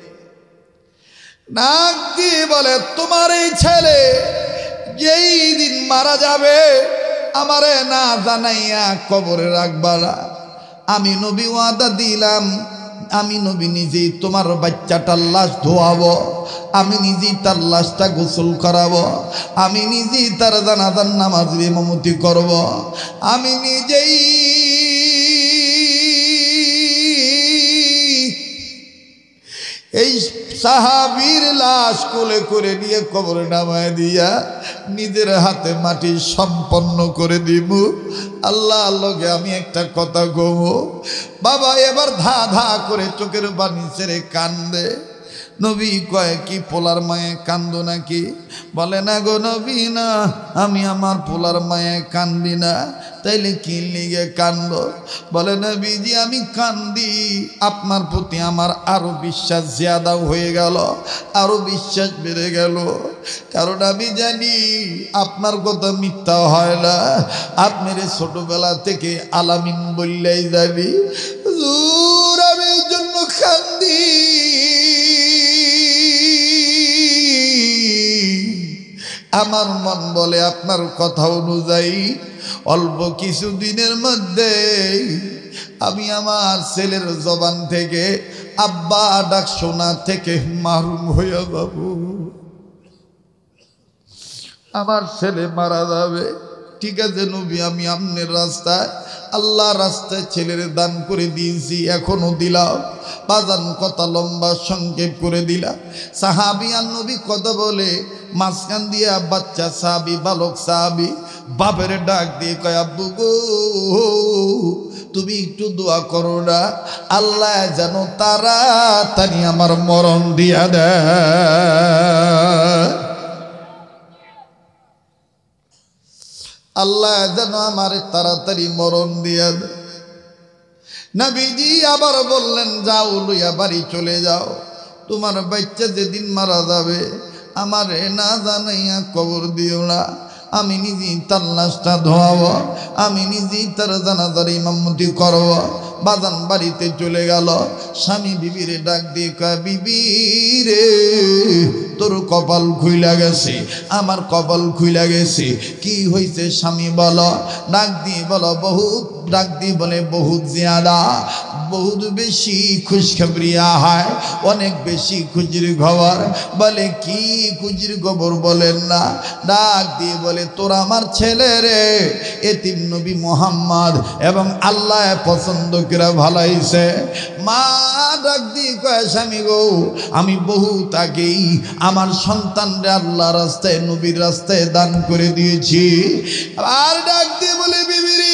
নাক দিয়ে বলে তোমার এই ছেলে যেই দিন মারা যাবে আমারে না জানাইয়া কবরে রাখবা না। আমি নবী ওয়াদা দিলাম, আমি নবী নিজেই তোমার বাচ্চাটার লাশ ধোয়াবো, আমি নিজেই তার লাশটা গোসল করাবো, আমি নিজেই তার জানাজার নামাজের ইমামতি করব, আমি নিজেই এই সাহাবীর লাশ কোলে করে নিয়ে কবরে নামায় দিয়া নিজের হাতে মাটি সম্পন্ন করে দিব। আল্লাহ আল্লাহকে আমি একটা কথা কব, বাবা এবার ধা ধা করে চোখের পানি ছেড়ে কান্দে। নবী কয় কি পোলার মায়ে কান্দো নাকি? বলে না গো নবী না, আমি আমার পোলার মায়ে কান্দি না। তাইলে কি লিগে কান্দ? বলে নবীজি আমি কান্দি আপনার প্রতি আমার আরো বিশ্বাস জিয়াদা হয়ে গেল, আরো বিশ্বাস বেড়ে গেল। কারণ আমি জানি আপনার কথা মিথ্যা হয় না, আপনার ছোটবেলা থেকে আলামিন বললেই জানি। হুজুর আমি এই জন্য কান্দি, আমার মন বলে আপনার কথা অনুযায়ী অল্প কিছু দিনের মধ্যে আমি আমার ছেলের জবান থেকে আব্বা ডাক শোনা থেকে মারুম হয়ে যাব। আমার ছেলে মারা যাবে, ঠিক আছে নবী আমি আপনার রাস্তায় আল্লাহ রাস্তায় ছেলের দান করে দিয়েছি, এখনো দিলাম। বাজান কথা লম্বা সংক্ষেপ করে দিলা। সাহাবী আর নবী কথা বলে মাঝখান দিয়া বাচ্চা সাহাবী, বালক সাহাবী বাপের ডাক দিয়ে কয় আব্বু গো তুমি একটু দোয়া করো না, আল্লাহ যেন তাড়াতাড়ি আমার মরণ দিয়া দেয়, আল্লাহ যেন আমার তাড়াতাড়ি মরণ দিয়া দেয়। নবীজি আবার বললেন যাও লইয়া বাড়ি চলে যাও, তোমার বাচ্চা যেদিন মারা যাবে আমারে না জানাইয়া কবর দিও না, আমি নিজেই তার লাশটা ধোয়াবো, আমি নিজেই তার জানাজার ইমামতি করব। বাজান বাড়িতে চলে গেল। স্বামী বিবিরে ডাক দিয়ে কয় বিবি রে তোর কপাল খুইলা গেছে, আমার কপাল খুইলা গেছে। কি হয়েছে স্বামী বলো? ডাক দিয়ে বলো বহুত, ডাক দিয়ে বলে বহুত জিয়াদা, বহুত বেশি খুশখবরিয়া হয়, অনেক বেশি খুজির খবর। বলে কি খুজির খবর বলেন না? ডাক দিয়ে বলে তোর আমার ছেলে রে এতিম নবী মুহাম্মদ এবং আল্লাহ পছন্দ করে ভালাইছে। মা ডাক দিয়ে কয় স্বামী গো আমি বহুত আগেই আমার সন্তানরা আল্লাহ রাস্তায় নবীর রাস্তায় দান করে দিয়েছি। আর ডাক দিয়ে বলে বিবিরি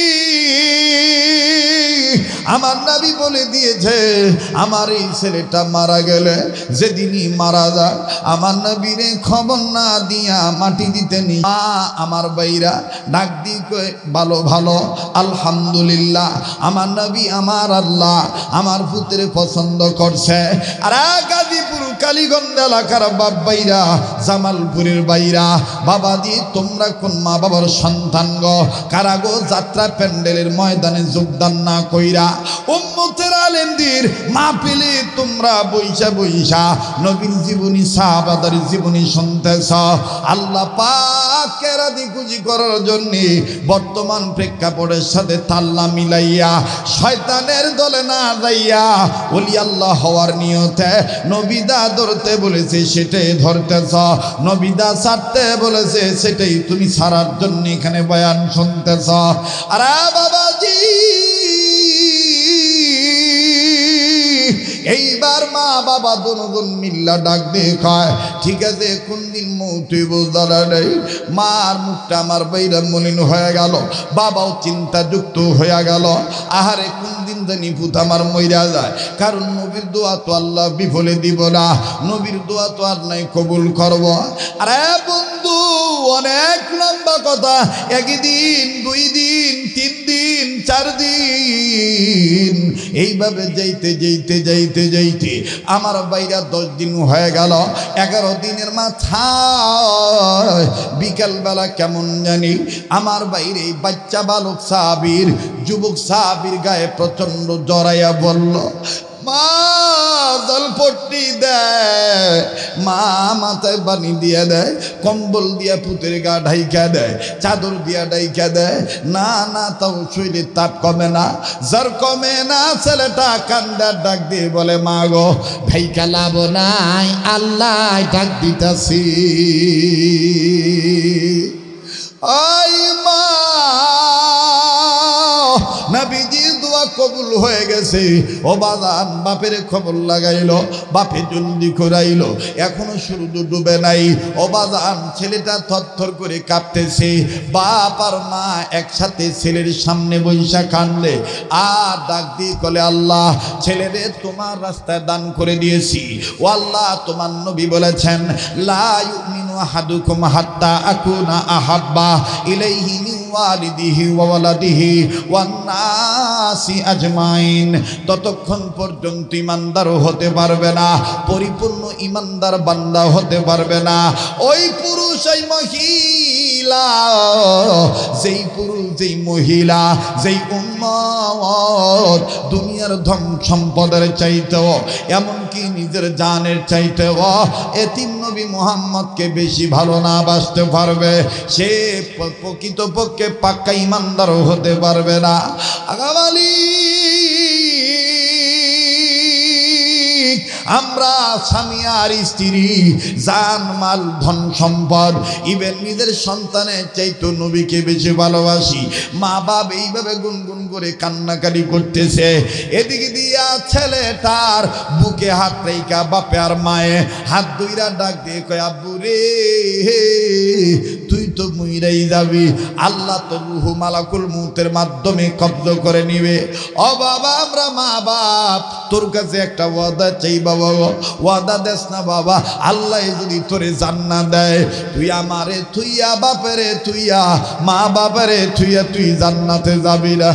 আমার নবী বলে দিয়েছে আমার এই ছেলেটা মারা গেলে যেদিনই মারা যায় আমার নবীরে খবর না দিয়া মাটি দিতে নি। মা আমার বাইরা ডাক দিয়ে কয় ভালো ভালো আলহামদুলিল্লাহ, আমার নবী আমার আল্লাহ আমার পুত্রে পছন্দ করছে। আর গাজীপুর কালীগঞ্জ এলাকার বাপ বাইরা, জামালপুরের বাইরা, বাবাজি তোমরা কোন মা বাবার সন্তান গো? কারা গো যাত্রা প্যান্ডেলের ময়দানে যোগদান না কইরা উম্মতের আলেমদের মাহফিলে তোমরা বইসা বইসা নবীর জীবনী সাহাবাদের জীবনী শুনতেছ। আল্লাহ পাককে রাজি খুশি করার জন্য বর্তমান প্রেক্ষাপটের সাথে তাল্লা মিলাইয়া শয়তানের দলে না যাইয়া ওলি আল্লাহ হওয়ার নিয়তে নবিদা ধরতে বলেছে সেটাই ধরতেছ, নবিদা ছাড়তে বলেছে সেটাই তুমি ছাড়ার জন্য এখানে বয়ান শুনতেছ। আরে বাবাজি, এইবার মা বাবা দুজন মিল্লা ডাক দিয়ে কয়, ঠিক আছে কোন দিন মৌতুই বোঝা নেই। মার মুখটা আমার বাইরা মলিন হয়ে গেল, বাবাও চিন্তাযুক্ত হয়ে গেল। আহারে কোন দিন জানি পুত আমার মইরা যায়, কারণ নবীর দোয়া তো আল্লাহ বিফলে দিব না, নবীর দোয়া তো আর নাই কবুল করব। আরে বন্ধু, অনেক লম্বা কথা, একদিন দুই দিন তিন দিন চার দিন এইভাবে যাইতে যাইতে যাইতে যাইতে আমার বাইরা দশ দিন হয়ে গেল। এগারো দিনের মাথায় বিকালবেলা কেমন জানি আমার বাইরে বাচ্চা বালক সাহাবীর যুবক সাহাবীর গায়ে প্রচন্ড জড়াইয়া বলল, মা জলপট্টি দেয়, মা মাথায় পানি দিয়ে দেয়, কম্বল দিয়া পুতের গা ঢাইকা দেয়, চাদর দিয়া ঢাইকা দেয়। না না তাও শরীরের তাপ কমে না, জ্বর কমে না। ছেলেটা কান্দার ডাক দিয়ে বলে, মা গো ঢাইকা লাভ নাই, আল্লাহ ডাক দিতাছি। আই মা, নবীজির দোয়া কবুল হয়ে গেছে। ও বাজান, বাপের খবর লাগাইল, বাপে জলদি করাইল, এখনো সূর্য ডুবে নাই। ও বাজান, ছেলেটা থরথর করে কাঁপতেছে। বাপ আর মা একসাথে ছেলের সামনে বৈশা কান্দে আর ডাক দিয়ে বলে, আল্লাহ ছেলেরে তোমার রাস্তায় দান করে দিয়েছি। ও আল্লাহ, তোমার নবী বলেছেন, লা ইউমিনু আহাদুকুম হাত্তা আকুনা আহাব্বা ইলাইহি মিন ওয়ালিদিহি ওয়া ওয়ালাদিহি ওয়ান নাসি আজমাইন। ততক্ষণ পর্যন্ত ইমানদার হতে পারবে না, পরিপূর্ণ ইমানদার বান্দা হতে পারবে না ওই পুরুষ এই মহিলা, যেই পুরুষ যেই মহিলা যেই উম্মত দুনিয়ার ধন সম্পদের চাইতেও এমনকি নিজের জানের চাইতেও এতিম নবী মুহাম্মদকে বেশি ভালো না বাসতে পারবে, সে প্রকৃতপক্ষে পাক্কা ইমানদার হতে পারবে না। আগামালি আমরা স্বামী আর স্ত্রী, জান মাল ধন সম্পদ, ইভেন নিজের সন্তানের চাইতো নবীকে বেশি ভালোবাসি। মা বাপ এইভাবে গুনগুন করে কান্নাকারি করতেছে, এদিকে দিয়া ছেলেটার বুকে হাত রেখা বাপে আর মায়ে হাত দুইরা ডাক দিয়ে কয়, আব্বু রে তুই তো মুইরাই যাবি, আল্লাহ তো রুহু মালাকুল মউতের মাধ্যমে কব্জ করে নিবে। ও বাবা, আমরা মা বাপ তোর কাছে একটা ওয়াদা চাই বাবা, ওয়াদা দেস না বাবা, আল্লাহ যদি তোরে জান্নাত দেয়, তুই আমারে থুইয়া বাপেরে থুইয়া মা বাপেরে থুইয়া তুই জান্নাতে যাবি না।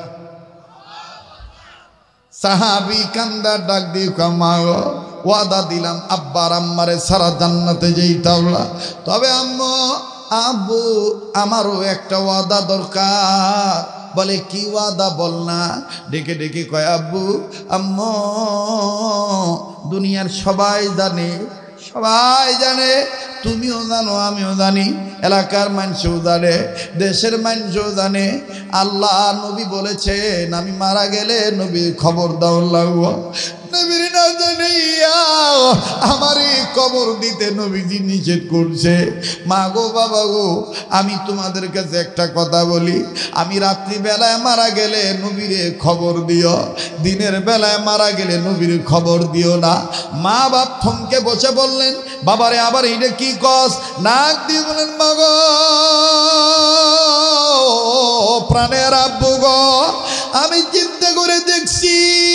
সাহাবী কান্দা ডাক দিয়ে কয়, মা গো ওয়াদা দিলাম আব্বার আম্মারে সারা জান্নাতে যাইতাম না, তবে আম্মু আব্বু আমারও একটা ওয়াদা দরকার। বলে কি ওয়াদা বল না। ডেকে ডেকে কয়, আব্বু আম্মু দুনিয়ার সবাই জানে, সবাই জানে, তুমিও জানো আমিও জানি, এলাকার মানুষও জানে, দেশের মানুষও জানে, আল্লাহ নবী বলেছেন আমি মারা গেলে নবীর খবর দাও লাগবো। নবীর না জানাইয়া আমারে কবর দিতে নবীজি নিষেধ করছে। মা গো বাবা গো, আমি তোমাদের কাছে একটা কথা বলি, আমি রাত্রিবেলায় মারা গেলে নবীরে খবর দিও, দিনের বেলায় মারা গেলে নবীর খবর দিও না। মা বাপ থমকে বসে বললেন, বাবারে আবার এটা কি কস? নাক দিয়ে বলেন, মা গো প্রাণের আব্বু গো, আমি চিন্তা করে দেখছি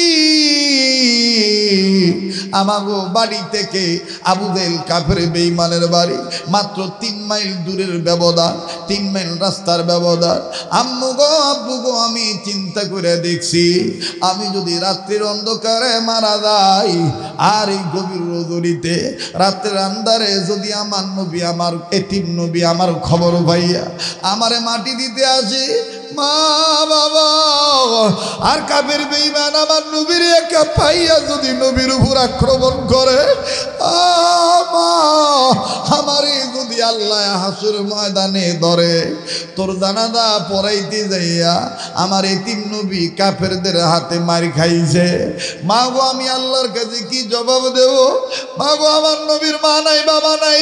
আমাগো বাড়ি থেকে আবু জেহেল কাফের বেঈমানের বাড়ি মাত্র তিন মাইল দূরের ব্যবধান, তিন মাইল রাস্তার ব্যবধান। আম্মু গো আব্বু গো, আমি চিন্তা করে দেখছি আমি যদি রাত্রির অন্ধকারে মারা যাই আর এই গভীর রজনীতে রাত্রের আন্ধারে যদি আমার নবী, আমার এতিম নবী আমার খবর পাইয়া আমারে মাটি দিতে আসে, মা বাবা আর কাফের বেঈমান আমার নবীর একা পাইয়া যদি নবীর উপর আক্রমণ করে, মা আমারে যদি আল্লাহ হাসুর ময়দানে ধরে, তোর জানাজা পড়াইতে যাইয়া আমার এতিম নবী কাফেরদের হাতে মার খাইছে, মা গো আমি আল্লাহর কাছে কি জবাব দেব? মা গো আমার নবীর মা নাই বাবা নাই,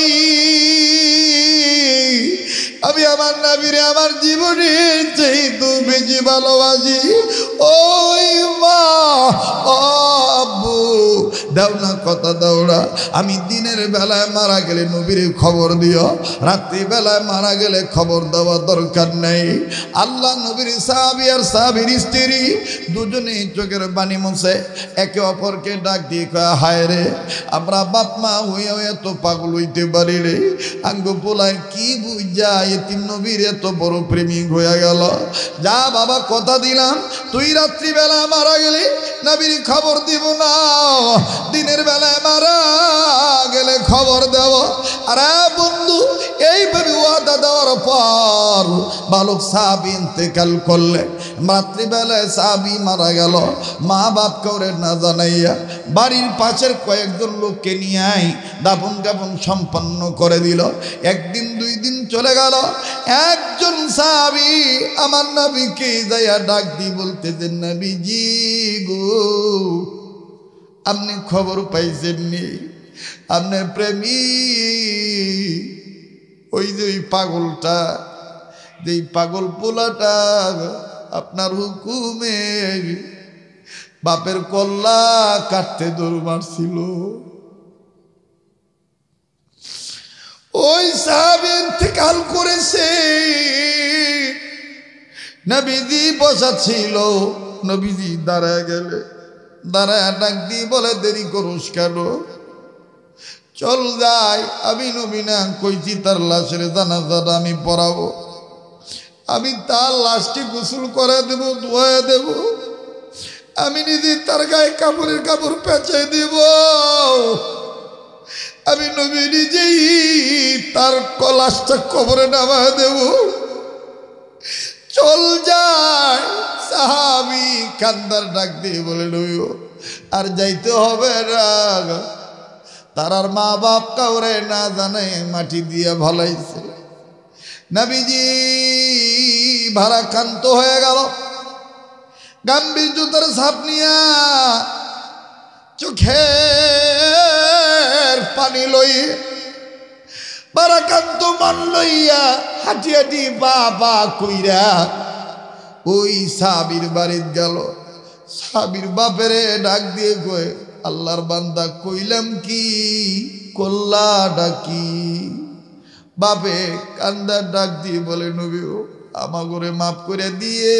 আমি আমার নবীরে আমার জীবনের চাইতে বেশি ভালোবাসি। ওই মা ও আব্বু দাও না কথা দাও না, আমি দিনের বেলায় মারা গেলে নবীর খবর দিও, রাত্রি বেলায় মারা গেলে খবর দেওয়া দরকার নেই। আল্লাহ নবীর সাহাবী আর সাহাবীর স্ত্রী দুজনেই চোখের পানি মুছে একে অপরকে ডাক দিয়ে কয়, হায় রে আমরা বাপ মা হইয়া এত পাগল হইতে পারি রে, আঙ্গ পোলায় কি বুঝা এতিম নবীর এত বড় প্রেমিক হইয়া গেল। যা বাবা কথা দিলাম, তুই রাত্রিবেলা মারা গেলে নবীর খবর দিব না, দিনের বেলায় মারা গেলে খবর দেব। আরে বন্ধু এইভাবে ওয়াদা দেওয়ার পর বালক সাহাবী ইন্তেকাল করলে, রাত্রিবেলায় সাহাবী মারা গেল, মা বাপ কাউরে না জানাইয়া বাড়ির পাশের কয়েকজন লোককে নিয়ে আই দাফন কাফন সম্পন্ন করে দিল। একদিন দুই দিন চলে গেল, একজন সাহাবী আমার নবীকে যাইয়া ডাক দিয়ে বলতেছেন, নবীজি গো আপনি খবর পাইছেননি আপনার প্রেমিক ওই যে ওই পাগলটা, যেই পাগল পোলাটা আপনার হুকুমে বাপের কল্লা কাটতে দৌড় মারছিল, ওই সাহাবী ইন্তেকাল করেছে। নবীজি বসা ছিল, নবীজি দাঁড়ায় গেলে দাঁড়ায় ডাক দিয়ে বলে, দেরি করুস কেন, চল যাই। আমি নবী না কইছি তার লাশের জানাজাটা আমি পড়াবো, আমি তার লাশটি গোসল করে দেব, ধোয়া দেব, আমি নিজে তার গায়ে কাপড়ের কাপড় পেঁচাই দেব, আমি নবী নিজেই তার লাশটা কবরে নামায় দেব, চল যায়। সাহাবী কান্দার ডাক দিয়ে বলে, নবী আর যাইতে হবে না, তার আর মা বাপ কাউরে না জানে মাটি দিয়ে ভালাইছে। নবীজি ভারাক্রান্ত হয়ে গেল, গাম্ভীর জুতার ছাপ নিয়া চোখের পানি লই ভারাক্রান্ত মান লইয়া হাঁটি হাঁটি বা বা কইরা ওই সাহাবীর বাড়িতে গেল। সাহাবীর বাপেরে ডাক দিয়ে কয়, আল্লাহর বান্দা কইলাম কি কল্লা ডাকি। বাপে কান্দার ডাক দিয়ে বলে, নবী আমাগরে মাফ করে দিয়ে,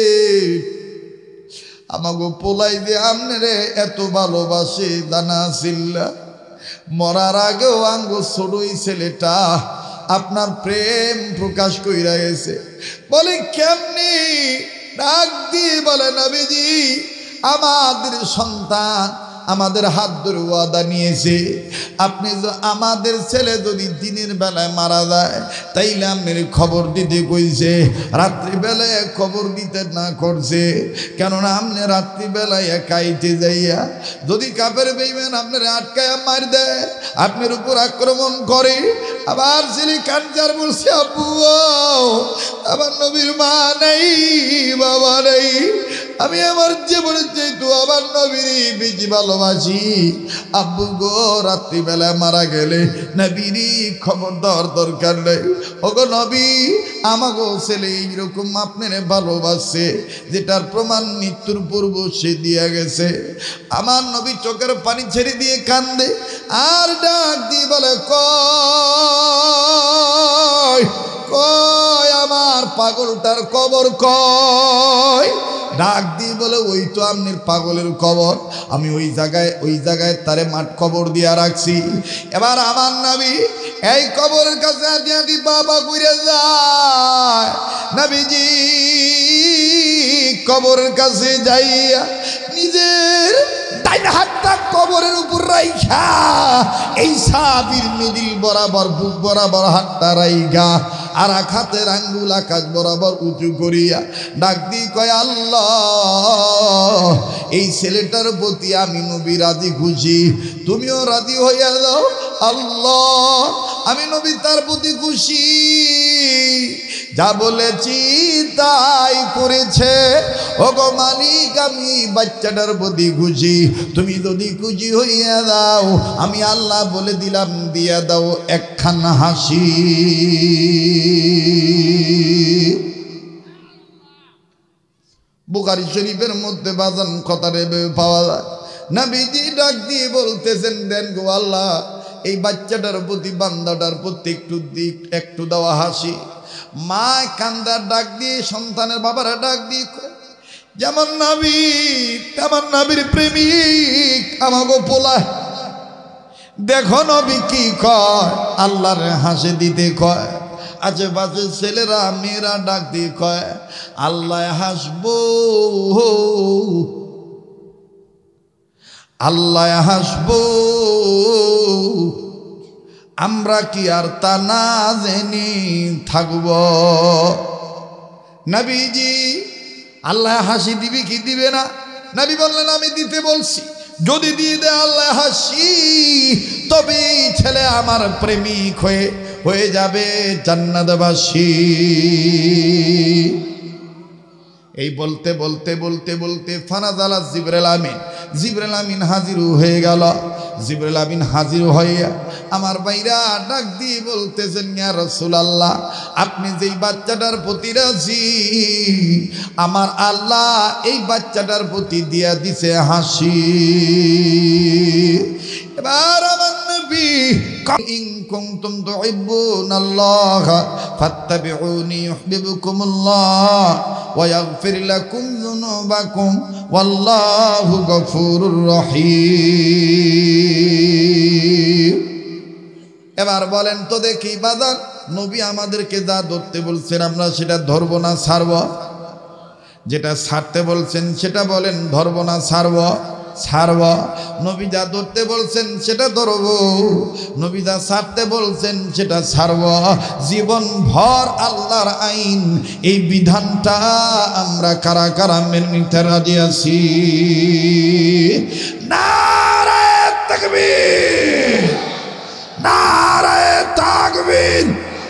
আমাগো পোলাই দিয়ে আমনে এত ভালোবাসে দানা সিল্লা, মরার আগেও আঙ্গো ছোটই ছেলেটা আপনার প্রেম প্রকাশ কইরা গেছে। বলে কেমনি? ডাক দিয়ে বলে, নবীজি আমাদের সন্তান আমাদের হাত ধরে ওয়াদা নিয়েছে, আপনি আমাদের ছেলে যদি দিনের বেলায় মারা যায় তাইলে আপনার খবর দিতে কইছে, রাত্রিবেলায় খবর দিতে না করছে, কেননা আপনি রাত্রিবেলায় একাইতে যাইয়া যদি কাফের বেঈমান আপনার আটকায়া মার দেয়, আপনার উপর আক্রমণ করে, আবার ছেলে কাঞ্জার বলছে, আব্বু আমার নবীর মা নাই বাবা নাই, আমি আমার জীবনের যেহেতু আমার নবীর বেশি ভালোবাসি, আব্বু গো রাত্রিবেলায় মারা গেলে নবীরই খবর দেওয়ার দরকার নেই। ওগো নবী আমাগো ছেলে এইরকম আপনার ভালোবাসে, যেটার প্রমাণ মৃত্যুর পূর্ব সে দিয়ে গেছে। আমার নবী চোখের পানি ছেড়ে দিয়ে কান্দে আর ডাক দিয়ে বলে, কয় কয় আমার পাগলটার কবর কয়। ডাক দিয়ে বলে, ওই তো আপনার পাগলের কবর, আমি ওই জায়গায় ওই জায়গায় তারে মাঠ কবর দিয়া রাখছি। এবার আমার নবী এই কবরের কাছে আদি আদি বাবা ঘুরে যায়। নবীজি কবরের কাছে যাইয়া নিজের ডাইন হাতটা কবরের উপর রাইখা এই সাহাবীর মিডিল বরাবর বুক বরাবর হাতটা রাইখা আর এক হাতের আঙ্গুল আকাশ বরাবর উঁচু করিয়া ডাক দি কয় আল্লাহ এই ছেলেটার প্রতি আমি নবী রাজি খুশি, তুমিও রাজি হইয়া দাও আল্লাহ, আমি নবী তার প্রতি খুশি, যা বলেছি তাই করেছে। ওগো মালিক আমি বাচ্চাটার প্রতি খুশি, তুমি যদি খুশি হইয়া দাও আমি আল্লাহ বলে দিলাম দিয়া দাও একখান হাসি। বুখারী শরীফের মধ্যে বাজান কথারে পাওয়া যায়, নবীজি ডাক দিয়ে বলতেছেন দেন গো আল্লাহ এই বাচ্চাটার প্রতি বান্দাটার প্রতি একটু দিক একটু দেওয়া হাসি। মা কান্দার ডাক দিয়ে সন্তানের বাবারা ডাক দিয়ে যেমন নবী তেমন নবীর প্রেমিক আমাগো পোলা, দেখো নবী কি কয় আল্লাহর হাসি দিতে কয়। আশেপাশে ছেলেরা মেয়েরা ডাক দিয়ে কয় আল্লাহ হাসবো আল্লাহ হাসবো, আমরা কি আর তা না জেনে থাকব। নবীজি আল্লাহ হাসি দিবি কি দিবে না, নবী বললেন আমি দিতে বলছি, যদি দিয়ে দেয় আল্লাহ হাসি তবে এই ছেলে আমার প্রেমিক হয়ে হয়ে যাবে জান্নাতবাসী। এই বলতে বলতে বলতে বলতে ফানাজালা জিবরাইল আমিন, জিবরাইল আমিন হাজির হয়ে গেল। জিবরাইল আমিন হাজির হইয়া আমার ভাইরা ডাক দিয়ে বলতেছেন ইয়া রাসূলুল্লাহ আপনি যেই বাচ্চাটার প্রতি রাজি আমার আল্লাহ এই বাচ্চাটার প্রতি দিয়া দিছে হাসি। এবার আমার নবী ইন কুনতুম তুহিব্বুনাল্লাহ ফাত্তাবিউনি ইউহিব্বুকুমুল্লাহ ওয়া ইয়াগফির লাকুম যুনুবাকুম ওয়াল্লাহু গফুরুর রহিম। এবার বলেন তো দেখি বাজার নবী আমাদেরকে যা ধরতে বলছেন আমরা সেটা ধরব না ছাড়ব? যেটা ছাড়তে বলছেন সেটা বলেন ধরব না ছাড়ব? ছাড়ব। নবী যা ধরতে বলছেন সেটা ধরব, নবী যা ছাড়তে বলছেন সেটা ছাড়ব। জীবন ভর আল্লাহর আইন এই বিধানটা আমরা কারা কারা মেনে নিতে রাজি আছি? নারায়ে তাকবীর, নারায়ে তাকবীর।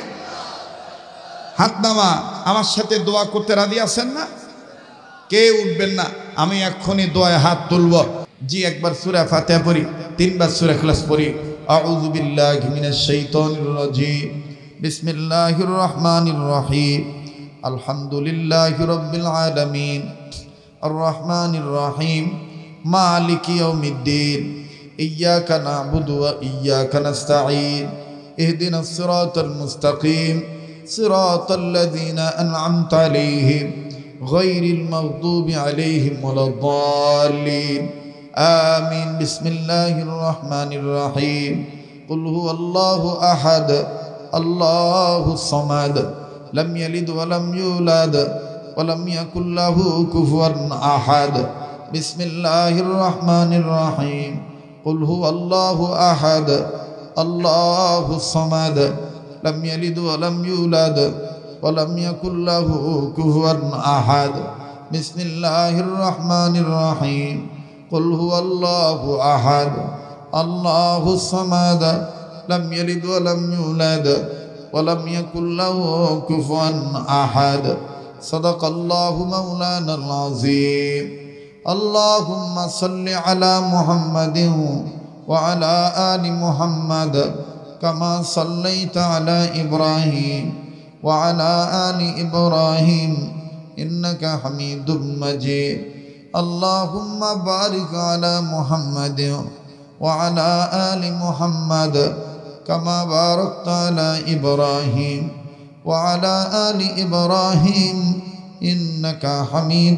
হাত নামা, আমার সাথে দোয়া করতে রাজি আছেন না? কে উঠবেন না? আমি এক্ষুনি দোয়ায় হাত তুলব। জি একবার সূরা ফাতিহা পড়ি, তিনবার সূরা ইখলাস পড়ি। আউযু বিল্লাহি মিনাশ শাইতানির রাজীম, বিসমিল্লাহির রহমানির রহিম, আলহামদুলিল্লাহি রাব্বিল আলামিন, আর রহমানির রহিম, মালিকি ইয়াউমিদ্দিন, ইয়্যাকা না'বুদু ওয়া ইয়্যাকা নাস্তাঈন, ইহদিনাস সিরাতাল মুস্তাকিম, সিরাতাল লাযীনা আন'আমতা আলাইহিম غير المغضوب عليهم ولا الضالين آمين. بسم الله الرحمن الرحيم. قل هو الله أحد الله الصمد لم يلد ولم يولد ولم يكن له كفوا أحد. بسم الله الرحمن الرحيم. قل هو الله أحد الله الصمد لم يلد ولم يولد ولم يكن له كفوا أحد. بسم الله الرحمن الرحيم. قل هو الله أحد الله الصمد لم يلد ولم يولد ولم يكن له كفوا أحد. صدق الله مولانا العظيم. اللهم صل على محمد وعلى آل محمد كما صليت على إبراهيم وعلى آل إبراهيم إنك حميد مجيد. اللهم بارك على محمد وعلى آل محمد كما باركت على إبراهيم وعلى آل إبراهيم إنك حميد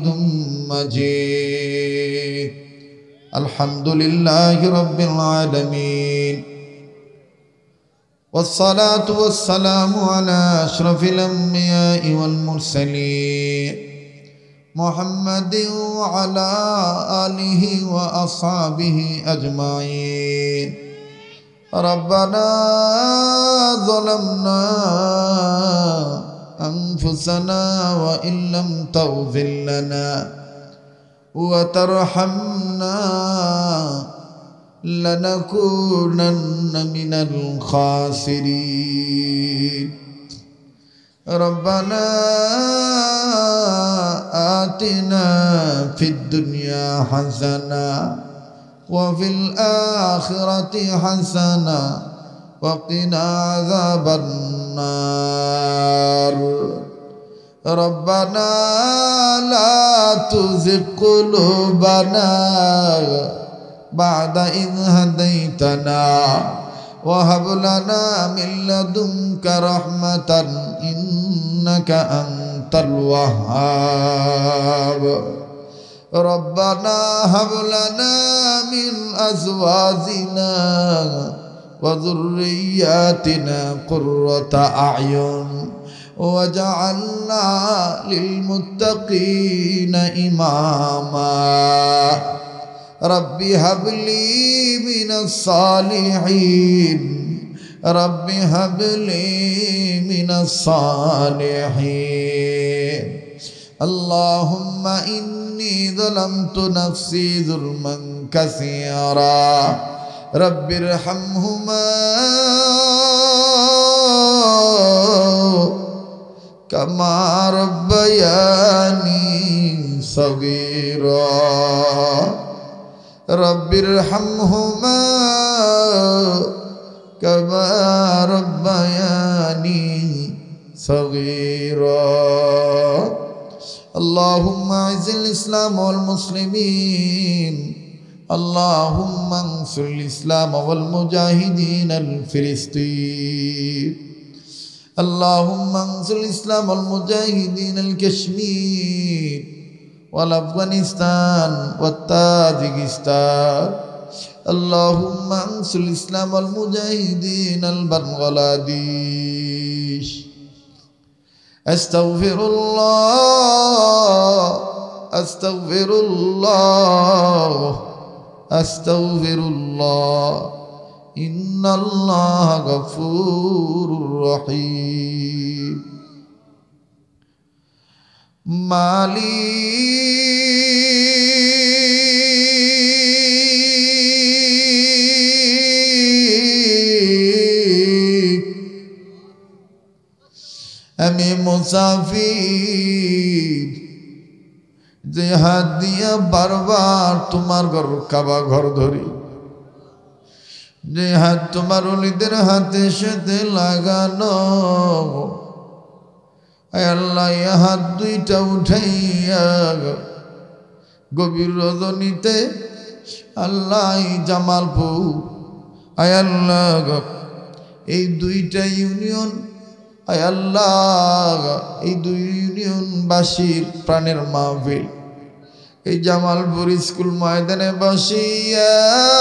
مجيد. الحمد لله رب العالمين والصلاة والسلام على أشرف الأنبياء والمرسلين محمد وعلى آله وأصحابه أجمعين. ربنا ظلمنا أنفسنا وإن لم تغفر لنا وترحمنا لنكونن من الخاسرين ربنا آتنا في الدنيا حسنة وفي الآخرة حسنة وقنا عذاب النار ربنا لا تزغ قلوبنا بعد إذ هديتنا وهب لنا من لدنك رحمة إنك أنت الوهاب ربنا هب لنا من أزواجنا وذرياتنا قرة أعين وجعلنا للمتقين إماما رب هب لي من الصالحين رب هب لي من الصالحين اللهم إني ظلمت نفسي ظلما كثيرا رب ارحمهما كما ربياني صغيرا رب ارحمهما كما ربياني صغيرا اللهم اعز الإسلام والمسلمين اللهم انصر الإسلام والمجاهدين الفلسطين اللهم انصر الإسلام والمجاهدين الكشمير والأفغانستان والتاجكستان اللهم انصر الإسلام والمجاهدين البنغلاديش أستغفر الله أستغفر الله أستغفر الله إن الله غفور رحيم مالي আমি মুসাফির যে হাত দিয়া বারবার তোমার ঘর কাবা ঘর ধরি যে হাত তোমার ওলিদের হাতে সাথে লাগানো আয় আল্লাহ এ হাত দুইটা উঠাইয়া গভীর রজনীতে আল্লাহ জামালপুর আয় আল্লাহ এই দুইটা ইউনিয়ন আয় আল্লাহ এই দুই ইউনিয়নবাসীর প্রাণের মাহফিল এই জামালপুর স্কুল ময়দানে বসিয়া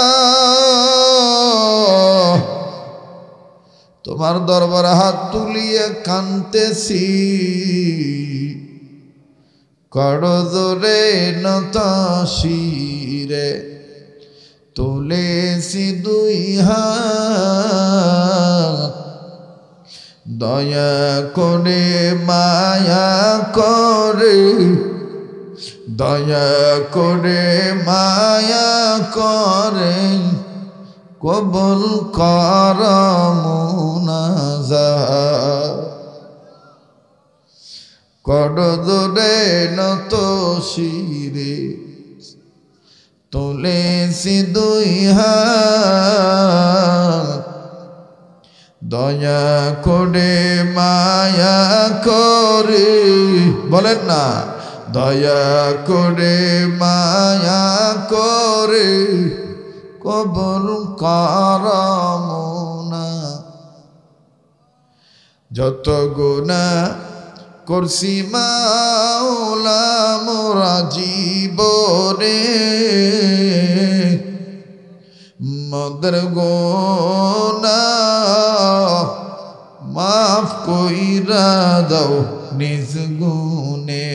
তোমার দরবারে হাত তুলিয়ে কাঁদতেছি করজোরে নত শিরে তুলেছি দুই হাত দয়া করে মায়া করে দয়া করে মায়া করে কবুল কর মুনাজাত করজোরে নত শিরে তুলেছি দুই হাত দয়া করে মায়া করে বলেন না দয়া করে মায়া করে কবুল কর মুনাজাত যত গুনাহ করছি মাওলা মোরা জীবনে মদের গুনাহ মাফ কইরা দাও নিজ গুণে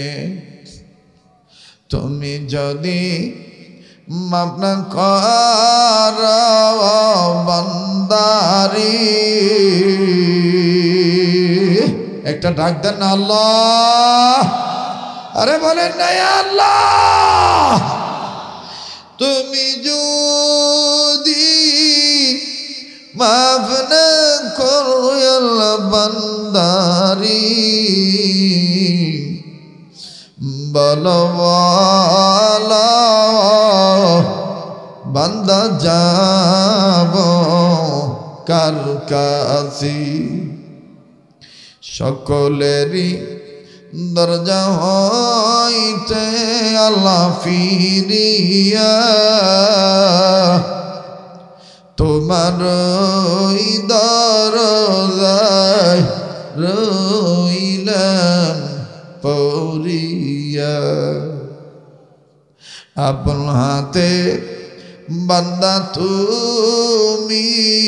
তুমি যদি মাফ না করো বান্দারি একটা ডাক দেন না আল্লাহ, আরে বলেন না আল্লাহ। তুমি যদি মাফ না করো আল্লাহ বান্দারি, বলো বান্দা যাব কার কাছে। সকলেরই দরজা হইতে আল্লাহ ফিরিয়া তোমার দরজায় রইলাম পড়িয়া। আপন হাতে বান্দা তুমি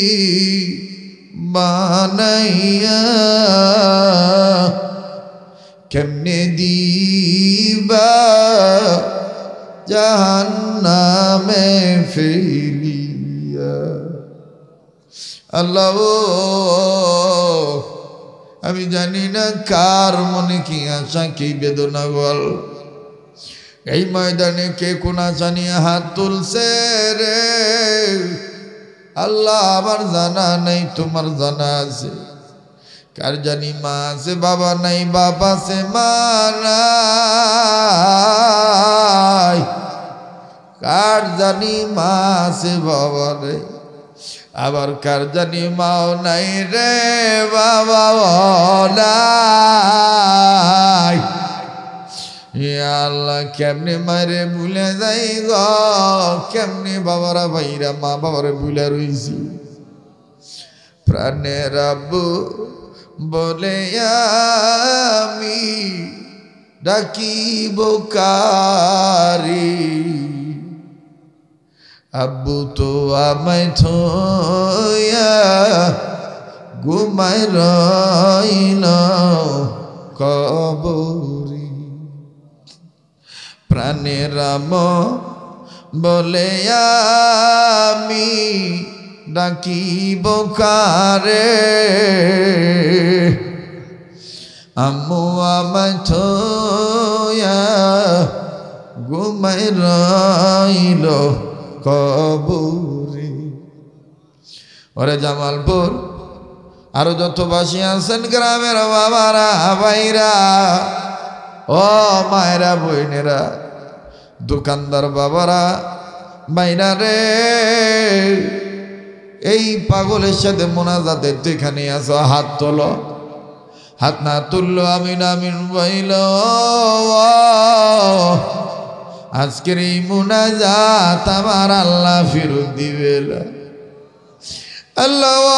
বানাইয়া কেমনে দিবা জাহান্নামে ফেলিয়া। আল্লাহ আমি জানি না কার মনে কি আশা কি বেদনা বল। এই ময়দানে কে কোন আশা নিয়ে হাত তুলছে রে আল্লাহ, আমার জানা নেই, তোমার জানা আছে। কার জানি মা আছে বাবা নাই, বাবা আছে মা নাই। কার জানি মা আছে বাবা নেই, আবার কার জানি মাও নাই রে বাবা নাই। আল্লাহ কেমনে মারে ভুলে যাই গো, কেমনে বাবারা ভাইরা মা বাবারে ভুলে রইছি। প্রাণের আব্বু বলে আমি ডাকিব কারি, আব্বু তো আমায় থইয়া ঘুমায় রইল কবরি। প্রাণের রাম বলে আমি ডাকিব কারে, আম্মু আমায় থইয়া ঘুমায় রইল কবরি। ওরে জামালপুর আরো যত বাসী আছেন গ্রামের বাবারা ভাইরা ও মায়েরা বইনেরা দোকানদার বাবারা বাইরা রে, এই পাগলের সাথে মোনাজাতের তো এখানে আসো, হাত তোলো। হাত না তুললো আমিন আমিন বইল। আজকের এই মোনাজাত আমার আল্লাহ ফিরত দিবে না। আল্লাহ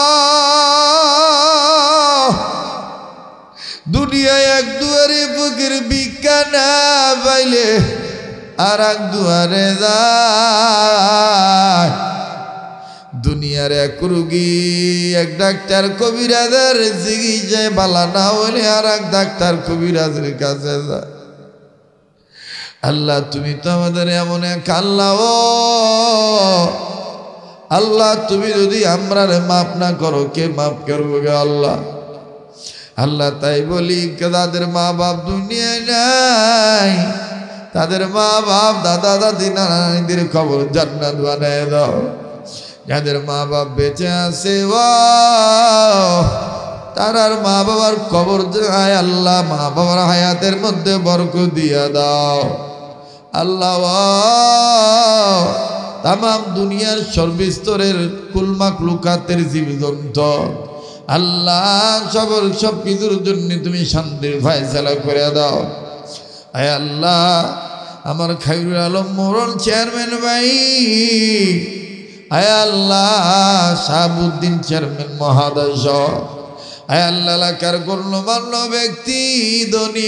দুনিয়ায় এক দুয়ারে ফকির ভিক্ষা না পাইলে আর এক দুয়ারে যায়। দুনিয়ার এক রুগী এক ডাক্তার কবিরাজের চিকিৎসায় বালা না হলে আর এক ডাক্তার কবিরাজের কাছে যায়। আল্লাহ তুমি তো আমাদের এমন এক আল্লাহ, ও আল্লাহ তুমি যদি আমরা মাফ না করো কে মাফ করবো গে আল্লাহ। আল্লাহ তাই বলি যাদের মা বাপ দুনিয়ায় নাই তাদের মা বাপ দাদা দাদি নানা নানিদের খবর জান্নাত বানায় দাও। যাদের মা বাপ বেঁচে আছে ও তারার মা বাবার কবর যায় আল্লাহ মা বাবার হায়াতের মধ্যে বরকত দিয়া দাও আল্লাহ। তামাম দুনিয়ার সর্বস্তরের কুল মাখলুকাতের জীবজন্তু আল্লাহ সবর সব কিছুর জন্য তুমি শান্তির ফয়সালা করে দাও। আয় আল্লাহ আমার খায়রুল আলম মোরল চেয়ারম্যান ভাই, আয় আল্লাহ শাহাবুদ্দিন চেয়ারম্যান মহাদশ, আয় আল্লাহ এলাকার গণ্যমান্য ব্যক্তি ধনী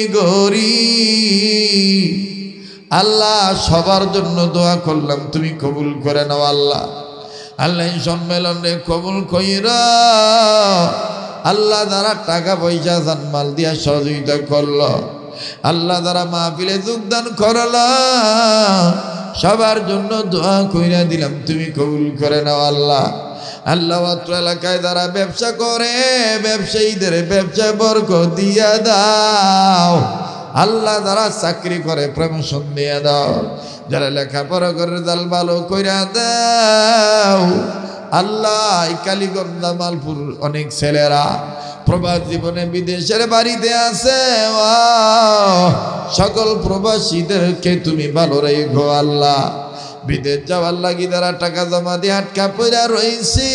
গরিব আল্লাহ সবার জন্য দোয়া করলাম, তুমি কবুল করে নাও আল্লাহ। আল্লাহ এই সম্মেলনে কবুল কইরা আল্লাহ যারা টাকা পয়সা জানমাল দিয়া সহযোগিতা করলো, আল্লাহ যারা মাহফিলে যোগদান করলা সবার জন্য দোয়া কইরা দিলাম, তুমি কবুল করে নাও আল্লাহ। আল্লাহ অত্র এলাকায় যারা ব্যবসা করে ব্যবসায়ীদের ব্যবসায় বরকত দিয়া দাও আল্লাহ। যারা চাকরি করে প্রমোশন দিয়ে দাও, যারা লেখাপড়া করে রেজাল ভালো কইরা দাও আল্লাহ। এই কালীগঞ্জ জামালপুর অনেক ছেলেরা প্রবাস জীবনে বিদেশের বাড়িতে আছে, সকল প্রবাসীদেরকে তুমি ভালো রেখো আল্লাহ। বিদেশ যাওয়ার লাগি যারা টাকা জমা দিয়ে আটকা পড়া রয়েছে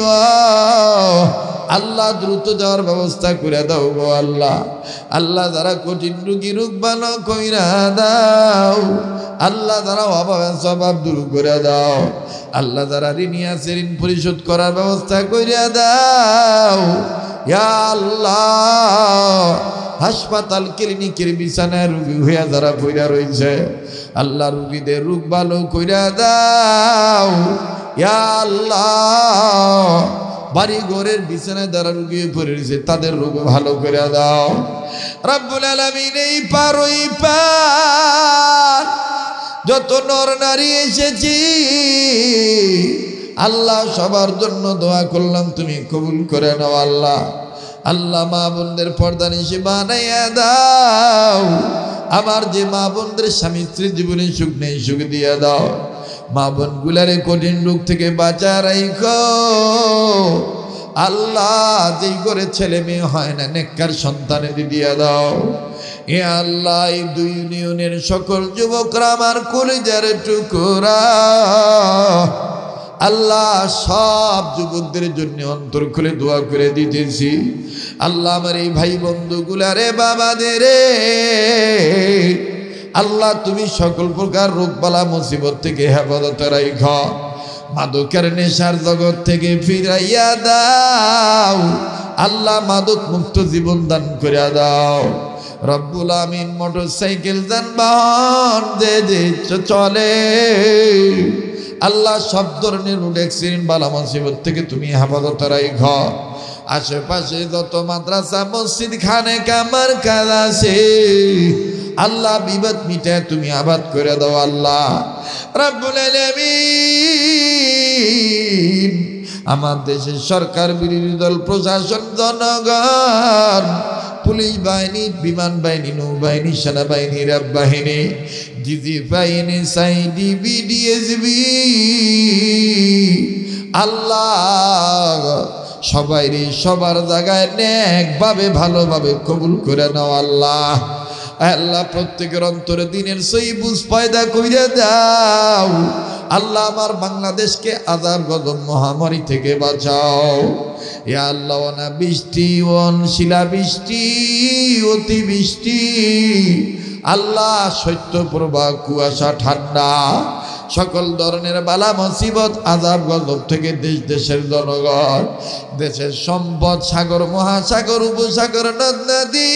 আল্লাহ দ্রুত যাওয়ার ব্যবস্থা করে দাও গো আল্লাহ। আল্লাহ যারা কঠিন রুগী রোগ ভালো কইরা দাও আল্লাহ। যারা অভাবের স্বভাব দূর করে দাও আল্লাহ। যারা ঋণী আছে ঋণ পরিশোধ করার ব্যবস্থা কইরা দাও ইয়া আল্লাহ। হাসপাতাল ক্লিনিকের বিছানায় রুগী হইয়া যারা পইরা রয়েছে আল্লাহ, রুগীদের রোগ ভালো কইরা দাও ইয়া আল্লাহ। বাড়ি ঘরের বিছানায় যারা রুগী পড়ে রয়েছে তাদের রোগ ভালো করে দাও রব্বুল আলামিন। এই পার ওই পার যত নর নারী এসেছি আল্লাহ, সবার জন্য দোয়া করলাম, তুমি কবুল করে নাও আল্লাহ। আল্লাহ মা বোনদের পর্দা নিশে বানাইয়া দাও। আমার যে মা বোনদের স্বামী স্ত্রীর জীবনে সুখ নেই, সুখ দিয়ে দাও। মা বোন গুলারে কঠিন রোগ থেকে বাঁচা রাখো আল্লাহ। যেই করে ছেলে মেয়ে হয় না নেককার সন্তানে দিয়ে দাও এ আল্লাহ। এই দুই ইউনিয়নের সকল যুবকরা আমার কলিজার টুকরা আল্লাহ, সব যুবকদের জন্য অন্তর খুলে দোয়া করে দিতেছি আল্লাহ। আমার এই ভাই বন্ধুগুলারে বাবাদের আল্লাহ, তুমি সকল প্রকার রোগবালা মুসিবত থেকে হেফাজত রাখো। মাদকের নেশার জগৎ থেকে ফিরাইয়া দাও আল্লাহ। মাদক মুক্ত জীবন দান করে দাও রব্বুল আমিন। মোটর সাইকেল যানবাহন যে যে চলে আল্লাহ, সব ধরনের রোড অ্যাক্সিডেন্ট বালা মুসিবত থেকে তুমি হেফাজত রাখো। আশেপাশে যত মাদ্রাসা মসজিদ খানে কামার কাজ আছে আল্লাহ, বিবাদ মিটায় তুমি আবাদ করে দাও আল্লাহ রব্বুল আলামিন। আমার দেশের সরকার, বিরোধী দল, প্রশাসন, জনগণ, পুলিশ বাহিনী, বিমান বাহিনী, নৌবাহিনী, সেনাবাহিনী, র্যাব বাহিনী, জিজি বাহিনী, সাইডি, বিডিএসবি আল্লাহ, সবাই সবার জায়গায় নেকভাবে ভালোভাবে কবুল করে নাও আল্লাহ। আল্লাহ, প্রত্যেকের অন্তরে দিনের সই বুঝ পয়দা কইরা দাও আল্লাহ। আমার বাংলাদেশকে আযাব গজব মহামারী থেকে বাঁচাও ইয়া আল্লাহ। ওনা বৃষ্টি, ওন শিলা বৃষ্টি, অতি বৃষ্টি আল্লাহ, শৈত্য প্রবাহ, কুয়াশা, ঠান্ডা, সকল ধরনের বালা মুসিবত আযাব গজব থেকে দেশ দেশের জনগণ, দেশের সম্পদ, সাগর, মহাসাগর, উপসাগর, নদ নদী,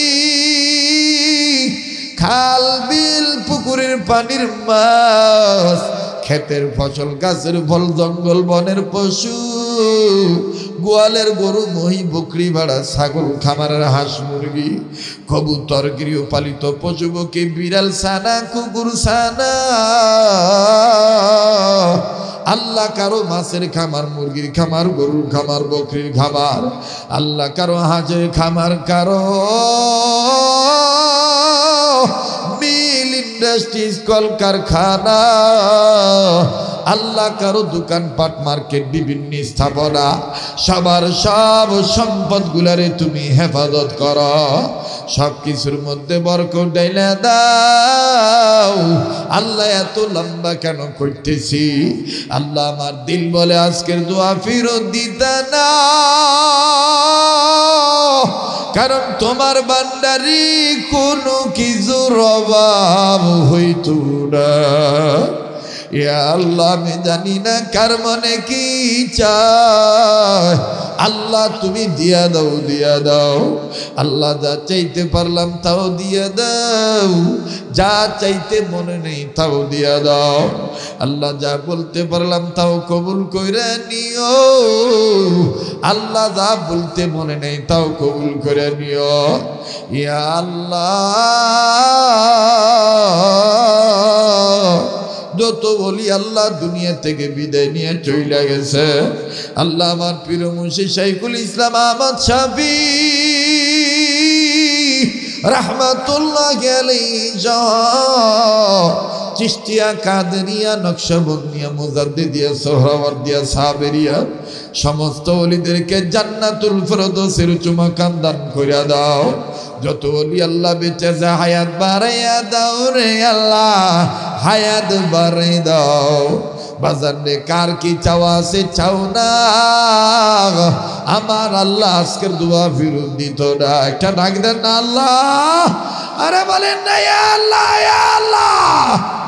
খাল, বিল, পুকুরের পানির মাছ, ক্ষেতের ফসল, গাছের ফল, জঙ্গল, বনের পশু, গোয়ালের গরু, মহি, বকরি, ভেড়া, ছাগল, খামারের হাঁস, মুরগি, কবুতর, গৃহপালিত পশু পক্ষী, বিড়াল, ছানা, কুকুর, ছানা আল্লাহ। কারো মাছের খামার, মুরগির খামার, গরুর খামার, বকরির খামার আল্লাহ। কারো হাঁসের খামার, কারো মিল, ইন্ডাস্ট্রিজ, কলকারখানা আল্লাহ। কারো দোকানপাট, মার্কেট, বিভিন্ন স্থাপনা, সবার সব সম্পদ গুলারে তুমি হেফাজত করো। সব কিছুর মধ্যে বরকত ডাইলা দাও আল্লাহ। এত লম্বা কেন করতেছি আল্লাহ? আমার দিল বলে আজকের দোয়া ফিরত দিতা না, কারণ তোমার বান্দারি কোনো কিছুর অভাব হইতো না। ইয়া আল্লাহ, আমি জানি না কার মনে কি চায় আল্লাহ, তুমি দিয়া দাও, দিয়া দাও আল্লাহ। যা চাইতে পারলাম তাও দিয়া দাও, যা চাইতে মনে নেই তাও দিয়া দাও আল্লাহ। যা বলতে পারলাম তাও কবুল কইরা নিও আল্লাহ। যা বলতে মনে নেই তাও কবুল করে নিও ইয়া আল্লাহ। যত বলি আল্লাহ দুনিয়া থেকে বিদায় নিয়ে চলে গেছে। আল্লাহ আমার পীর মুর্শিদ শাইখুল ইসলাম আহমদ শফি রাহমাতুল্লাহ আলাইহি চিশতিয়া কাদেরিয়া নকশবন্দিয়া মুজাদ্দিদিয়া সোহরাওয়ার্দিয়া সাবেরিয়া সমস্ত ওলিদেরকে জান্নাতুল ফিরদৌসের উচ্চ মাকাম দান কইরা দাও। যত ওলি আল্লাহ বেঁচে যা হায়াত বাড়াইয়া দাও রে আল্লাহ, হায়াত বাড়াই দাও। বাজার রে কার কি চাওয়া আছে চাও না, আমার আল্লাহ আজকের দোয়া ফিরত দিত না। একটা ডাক দেন না আল্লাহ, আরে বলেন না ইয়া আল্লাহ ইয়া আল্লাহ।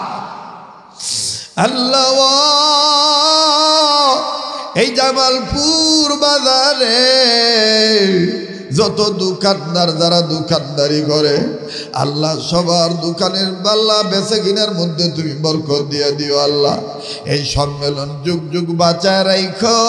আল্লাহ এই জামালপুর বাজারে যত দোকানদার যারা দোকানদারি করে আল্লাহ সবার দোকানের বাল্লা বেচে কিনার মধ্যে তুমি বরকত দিয়ে দিও আল্লাহ। এই সম্মেলন যুগ যুগ বাঁচায় রাখো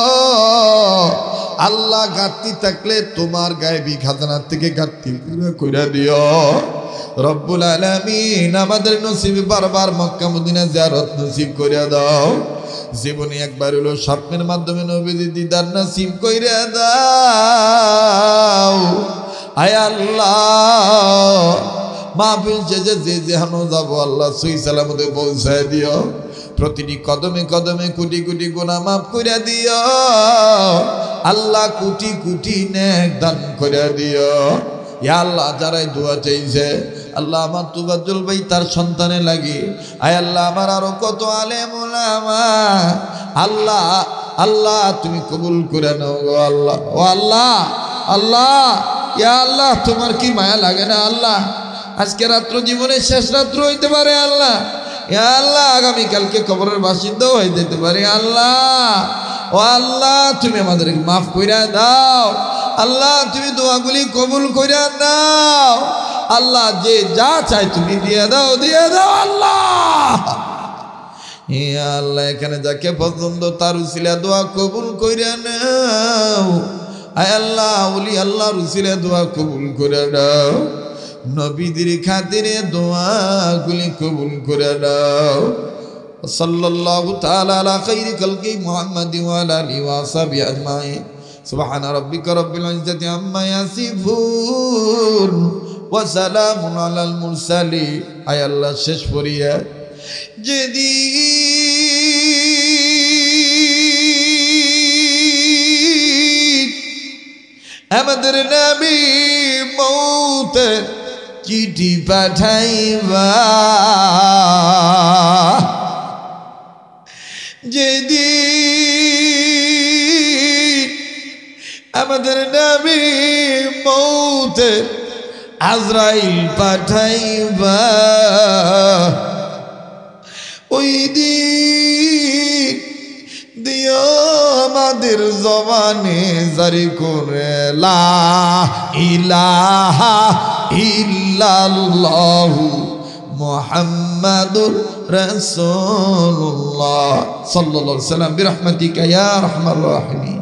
আল্লাহ। ঘাটতি থাকলে তোমার গায়েবী খাজানার থেকে ঘাটতি পুরো কইরা দিও রব্বুল আলামিন। আমাদের নসিবে বারবার মক্কা মদিনা জিয়ারত নসিব কইরা দাও। জীবনে একবার হলো স্বপ্নের মাধ্যমে নবীজি দিদার নসিব কইরা দাও। আয় আল্লাহ মাহফিল শেষে যে যেহানো যাবো আল্লাহ সহি সালামতে পৌঁছায় দিও। প্রতিটি কদমে কদমে কোটি কোটি গুনাহ মাফ কইরা দিও আল্লাহ। কোটি কোটি নেক দান কইরা দিও ইয়া আল্লাহ। যারাই দোয়া চাইছে আল্লাহ আমার তুবাজ্জল ভাই তার সন্তানে লাগি, আয় আল্লাহ আমার আরো কত আলেম উলামা আল্লাহ আল্লাহ তুমি কবুল করে নাও গো আল্লাহ। ও আল্লাহ আল্লাহ ইয়া আল্লাহ তোমার কি মায়া লাগে না আল্লাহ? আজকে রাত্র জীবনের শেষ রাত্র হইতে পারে আল্লাহ। ইয়া আল্লাহ আগামীকালকে কবরের বাসিন্দাও হয়ে যেতে পারে আল্লাহ। ও আল্লাহ তুমি আমাদেরকে মাফ কইরা দাও আল্লাহ। তুমি দোয়াগুলি কবুল কইরা নাও আল্লাহ। যে যা চাই তুমি দিয়ে দাও দিয়ে দাও আল্লাহ। ইয়া আল্লাহ এখানে যাকে পছন্দ তার উসিলা দোয়া কবুল কইরা নাও। আয় আল্লাহ ওলি আল্লাহর উসিলা দোয়া কবুল করে নাও। নবীদের খাতিরে দোয়াগুলি কবুল করে নাও। সাল্লাল্লাহু তাআলা আলা খাইরি খালকি মুহাম্মাদি ওয়া আলা আলিহি ওয়া সাহবিহি আজমাইন। সুবহান রাব্বিকা রাব্বিল ইজ্জাতি আম্মা ইয়াসিফুন ওয়া সালামুন আলাল মুরসালিন। আয় আল্লাহ শেষ পড়িয়া যেদিন আমাদের নবী মৌতের চিঠি পাঠাইবা, যেদিন আমাদের নবী মৌতের আজরাইল পাঠাইবা, ওই দিন দিও আমাদের জবানে জারি করে লা ইলাহা ইল্লাল্লাহু মুহাম্মাদুর রাসূলুল্লাহ সাল্লাল্লাহু আলাইহি ওয়াসাল্লাম বিরহমাতিকা ইয়া আরহামার রাহিমিন।